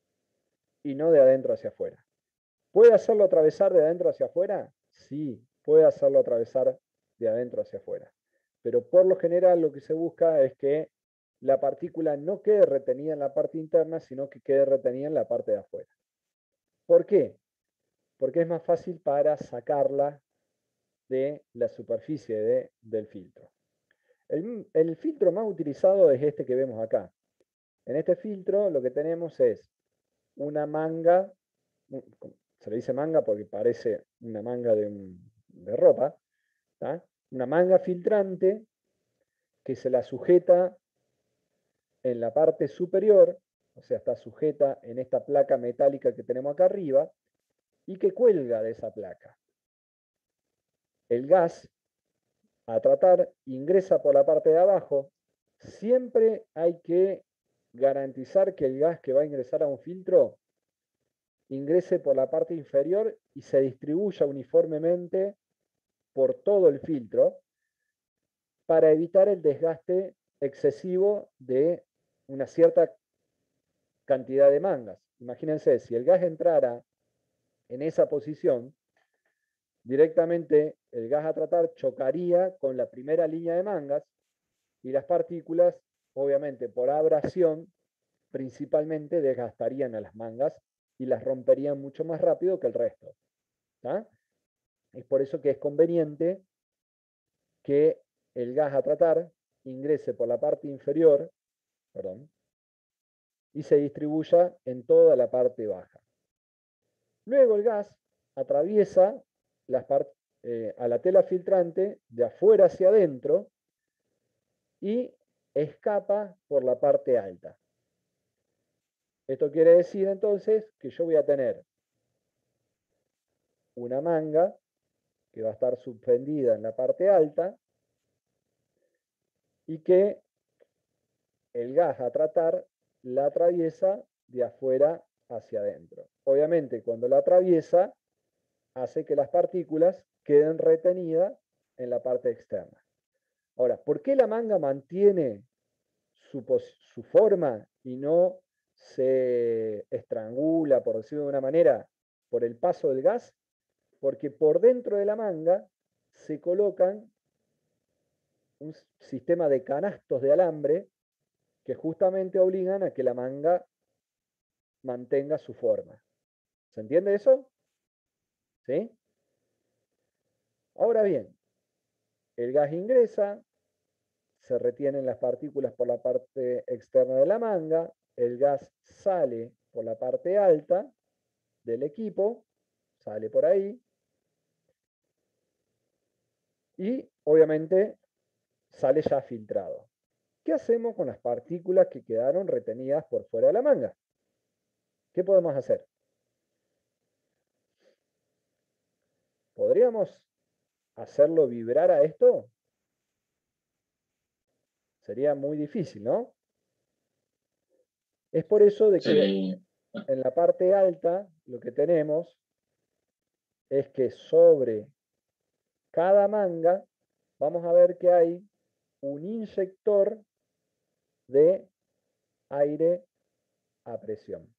y no de adentro hacia afuera. ¿Puede hacerlo atravesar de adentro hacia afuera? Sí, puede hacerlo atravesar de adentro hacia afuera. Pero por lo general lo que se busca es que la partícula no quede retenida en la parte interna, sino que quede retenida en la parte de afuera. ¿Por qué? Porque es más fácil para sacarla de la superficie de, del filtro. El, el filtro más utilizado es este que vemos acá. En este filtro lo que tenemos es una manga, se le dice manga porque parece una manga de, un, de ropa, ¿tá? Una manga filtrante que se la sujeta en la parte superior, o sea, está sujeta en esta placa metálica que tenemos acá arriba, y que cuelga de esa placa. El gas a tratar ingresa por la parte de abajo. Siempre hay que garantizar que el gas que va a ingresar a un filtro ingrese por la parte inferior y se distribuya uniformemente por todo el filtro para evitar el desgaste excesivo de una cierta cantidad de mangas. Imagínense, si el gas entrara en esa posición, directamente el gas a tratar chocaría con la primera línea de mangas y las partículas, obviamente por abrasión, principalmente desgastarían a las mangas y las romperían mucho más rápido que el resto. ¿Tá? Es por eso que es conveniente que el gas a tratar ingrese por la parte inferior, perdón, y se distribuya en toda la parte baja. Luego el gas atraviesa las eh, a la tela filtrante de afuera hacia adentro y escapa por la parte alta. Esto quiere decir entonces que yo voy a tener una manga que va a estar suspendida en la parte alta y que el gas a tratar la atraviesa de afuera hacia adentro. Obviamente, cuando la atraviesa, hace que las partículas queden retenidas en la parte externa. Ahora, ¿por qué la manga mantiene su, su forma y no se estrangula, por decirlo de una manera, por el paso del gas? Porque por dentro de la manga se colocan un sistema de canastos de alambre que justamente obligan a que la manga mantenga su forma. ¿Se entiende eso? ¿Sí? Ahora bien, el gas ingresa, se retienen las partículas por la parte externa de la manga, el gas sale por la parte alta del equipo, sale por ahí, y obviamente sale ya filtrado. ¿Qué hacemos con las partículas que quedaron retenidas por fuera de la manga? ¿Qué podemos hacer? ¿Podríamos hacerlo vibrar a esto? Sería muy difícil, ¿no? Es por eso de que sí. En la parte alta lo que tenemos es que sobre cada manga vamos a ver que hay un inyector de aire a presión.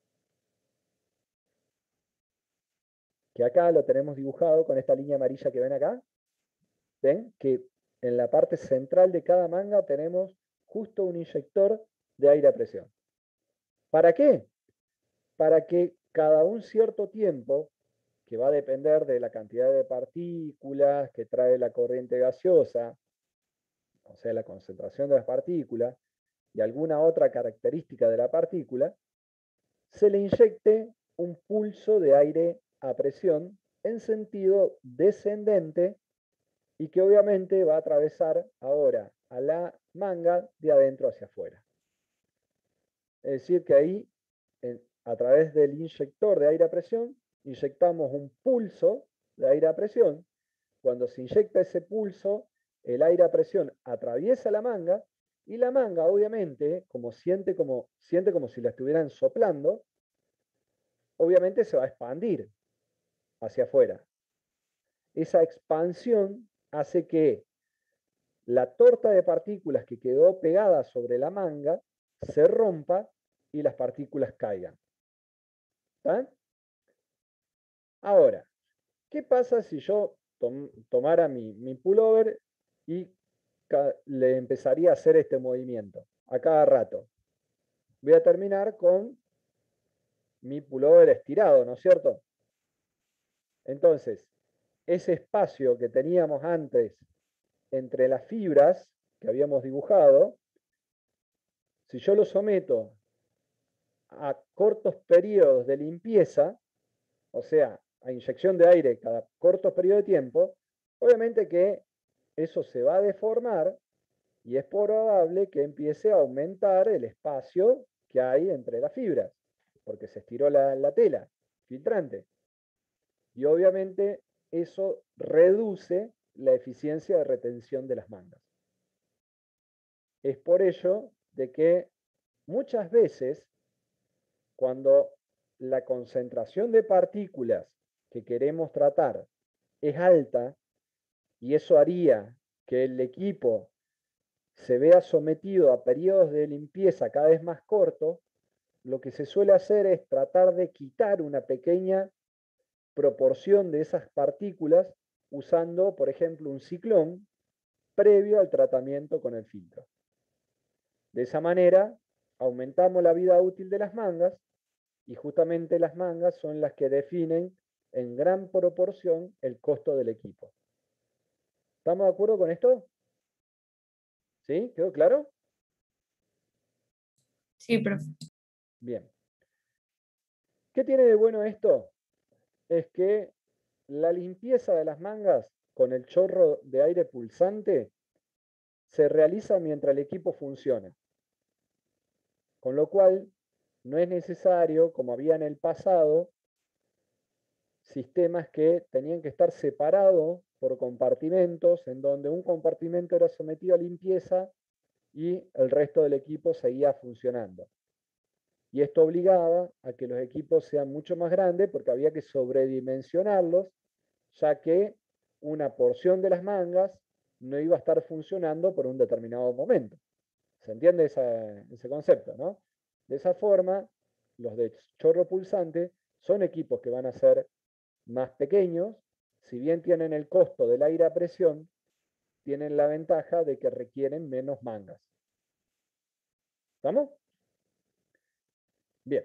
Que acá lo tenemos dibujado con esta línea amarilla que ven acá. ¿Ven? Que en la parte central de cada manga tenemos justo un inyector de aire a presión. ¿Para qué? Para que cada un cierto tiempo, que va a depender de la cantidad de partículas que trae la corriente gaseosa, o sea, la concentración de las partículas, y alguna otra característica de la partícula, se le inyecte un pulso de aire a presión en sentido descendente y que obviamente va a atravesar ahora a la manga de adentro hacia afuera. Es decir, que ahí, en, a través del inyector de aire a presión, inyectamos un pulso de aire a presión. Cuando se inyecta ese pulso, el aire a presión atraviesa la manga y la manga, obviamente, como siente como, siente como si la estuvieran soplando, obviamente se va a expandir hacia afuera. Esa expansión hace que la torta de partículas que quedó pegada sobre la manga se rompa y las partículas caigan. ¿Está? Ahora, ¿qué pasa si yo tom tomara mi, mi pullover y le empezaría a hacer este movimiento a cada rato? Voy a terminar con mi pullover estirado, ¿no es cierto? Entonces, ese espacio que teníamos antes entre las fibras que habíamos dibujado, si yo lo someto a cortos periodos de limpieza, o sea, a inyección de aire cada corto periodo de tiempo, obviamente que eso se va a deformar y es probable que empiece a aumentar el espacio que hay entre las fibras, porque se estiró la, la tela filtrante. Y obviamente eso reduce la eficiencia de retención de las mangas. Es por ello de que muchas veces cuando la concentración de partículas que queremos tratar es alta y eso haría que el equipo se vea sometido a periodos de limpieza cada vez más cortos, lo que se suele hacer es tratar de quitar una pequeña proporción de esas partículas usando, por ejemplo, un ciclón previo al tratamiento con el filtro. De esa manera, aumentamos la vida útil de las mangas y justamente las mangas son las que definen en gran proporción el costo del equipo. ¿Estamos de acuerdo con esto? ¿Sí? ¿Quedó claro? Sí, profe. Bien. ¿Qué tiene de bueno esto? Es que la limpieza de las mangas con el chorro de aire pulsante se realiza mientras el equipo funciona. Con lo cual, no es necesario, como había en el pasado, sistemas que tenían que estar separados por compartimentos, en donde un compartimento era sometido a limpieza y el resto del equipo seguía funcionando. Y esto obligaba a que los equipos sean mucho más grandes porque había que sobredimensionarlos, ya que una porción de las mangas no iba a estar funcionando por un determinado momento. ¿Se entiende esa, ese concepto, no? De esa forma, los de chorro pulsante son equipos que van a ser más pequeños, si bien tienen el costo del aire a presión, tienen la ventaja de que requieren menos mangas. ¿Estamos? Bien.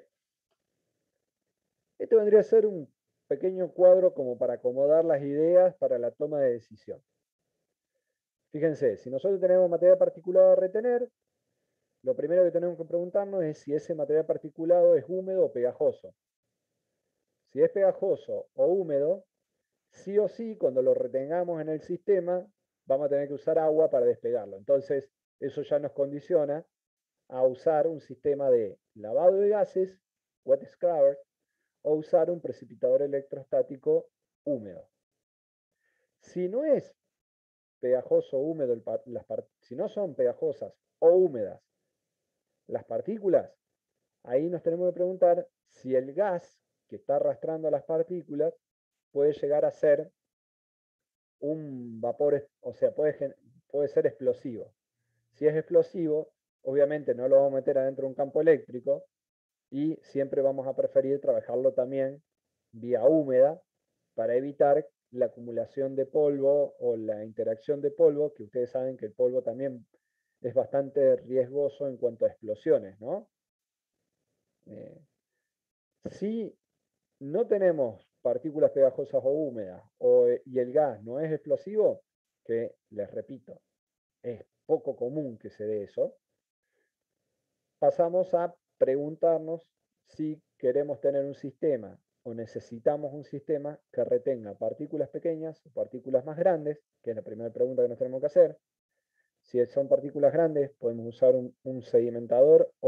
Este vendría a ser un pequeño cuadro como para acomodar las ideas para la toma de decisión. Fíjense, si nosotros tenemos material particulado a retener, lo primero que tenemos que preguntarnos es si ese material particulado es húmedo o pegajoso. Si es pegajoso o húmedo, sí o sí, cuando lo retengamos en el sistema, vamos a tener que usar agua para despegarlo. Entonces, eso ya nos condiciona a usar un sistema de lavado de gases, wet scrubber, o usar un precipitador electrostático húmedo. Si no es pegajoso o húmedo, las si no son pegajosas o húmedas las partículas, ahí nos tenemos que preguntar si el gas que está arrastrando las partículas puede llegar a ser un vapor, o sea, puede, puede ser explosivo. Si es explosivo, obviamente no lo vamos a meter adentro de un campo eléctrico y siempre vamos a preferir trabajarlo también vía húmeda para evitar la acumulación de polvo o la interacción de polvo, que ustedes saben que el polvo también es bastante riesgoso en cuanto a explosiones, ¿no? Eh, si no tenemos partículas pegajosas o húmedas o, y el gas no es explosivo, que les repito, es poco común que se dé eso, pasamos a preguntarnos si queremos tener un sistema o necesitamos un sistema que retenga partículas pequeñas o partículas más grandes, que es la primera pregunta que nos tenemos que hacer. Si son partículas grandes, podemos usar un, un sedimentador o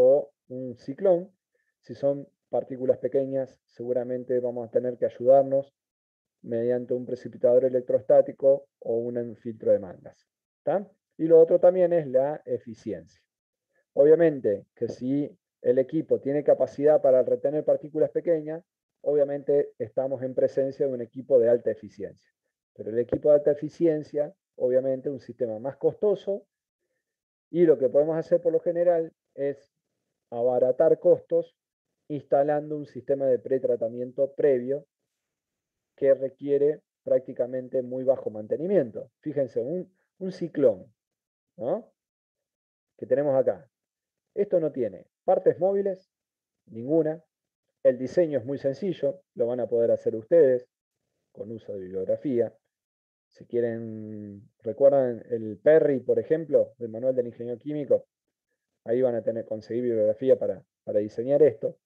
un ciclón. Si son partículas pequeñas, seguramente vamos a tener que ayudarnos mediante un precipitador electrostático o un filtro de mangas. ¿Tá? Y lo otro también es la eficiencia. Obviamente que si el equipo tiene capacidad para retener partículas pequeñas, obviamente estamos en presencia de un equipo de alta eficiencia. Pero el equipo de alta eficiencia, obviamente, es un sistema más costoso, y lo que podemos hacer por lo general es abaratar costos instalando un sistema de pretratamiento previo que requiere prácticamente muy bajo mantenimiento. Fíjense, un, un ciclón, ¿no?, que tenemos acá. Esto no tiene partes móviles, ninguna. El diseño es muy sencillo, lo van a poder hacer ustedes con uso de bibliografía. Si quieren, ¿recuerdan el Perry, por ejemplo, del manual del ingeniero químico? Ahí van a tener conseguir bibliografía para, para diseñar esto.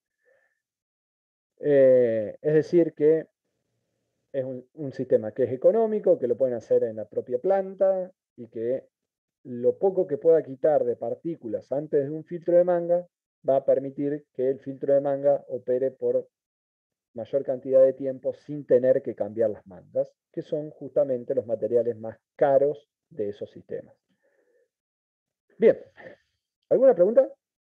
Eh, es decir, que es un, un sistema que es económico, que lo pueden hacer en la propia planta, y que lo poco que pueda quitar de partículas antes de un filtro de manga va a permitir que el filtro de manga opere por mayor cantidad de tiempo sin tener que cambiar las mangas, que son justamente los materiales más caros de esos sistemas. Bien, ¿alguna pregunta?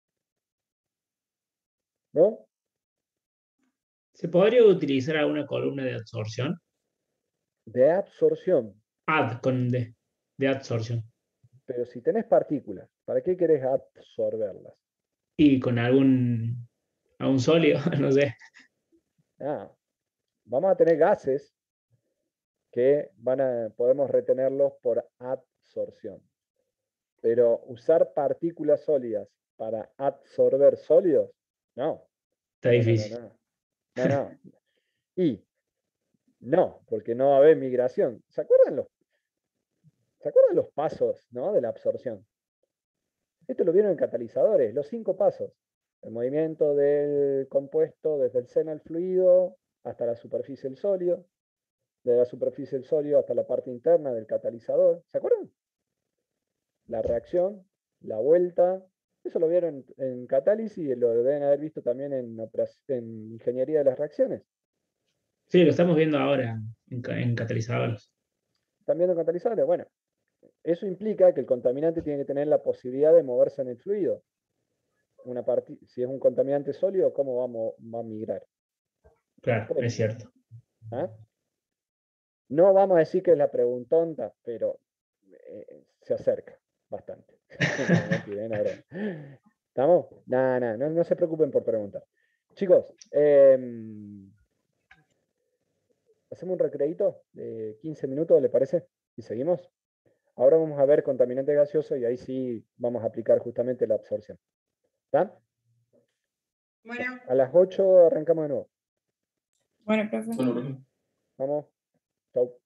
¿No? ¿Se podría utilizar alguna columna de absorción? De absorción. Ad con D, de absorción. Pero si tenés partículas, ¿para qué querés absorberlas? Y con algún, algún sólido, no sé. Ah, vamos a tener gases que van a, podemos retenerlos por absorción. Pero usar partículas sólidas para absorber sólidos, no. Está No, no, difícil. no, no, no, no. Y no, porque no va a haber migración. ¿Se acuerdan los, ¿se acuerdan los pasos, ¿no?, de la absorción? Esto lo vieron en catalizadores, los cinco pasos. El movimiento del compuesto desde el seno al fluido hasta la superficie del sólido, de la superficie del sólido hasta la parte interna del catalizador. ¿Se acuerdan? La reacción, la vuelta. Eso lo vieron en, en catálisis y lo deben haber visto también en, en ingeniería de las reacciones. Sí, lo estamos viendo ahora en, en catalizadores. ¿Están viendo catalizadores? Bueno, eso implica que el contaminante tiene que tener la posibilidad de moverse en el fluido. Una si es un contaminante sólido, ¿cómo vamos, va a migrar? Claro, Pues, es cierto. ¿ah? No vamos a decir que es la preguntonta, pero eh, se acerca bastante. No, mentira, no, broma. ¿Estamos? Nah, nah, no, no se preocupen por preguntar. Chicos, eh, hacemos un recreíto de quince minutos, ¿le parece? Y seguimos. Ahora vamos a ver contaminante gaseoso y ahí sí vamos a aplicar justamente la absorción. ¿Está? Bueno. A las ocho arrancamos de nuevo. Bueno, profe. Bueno, profe. Vamos. Chau.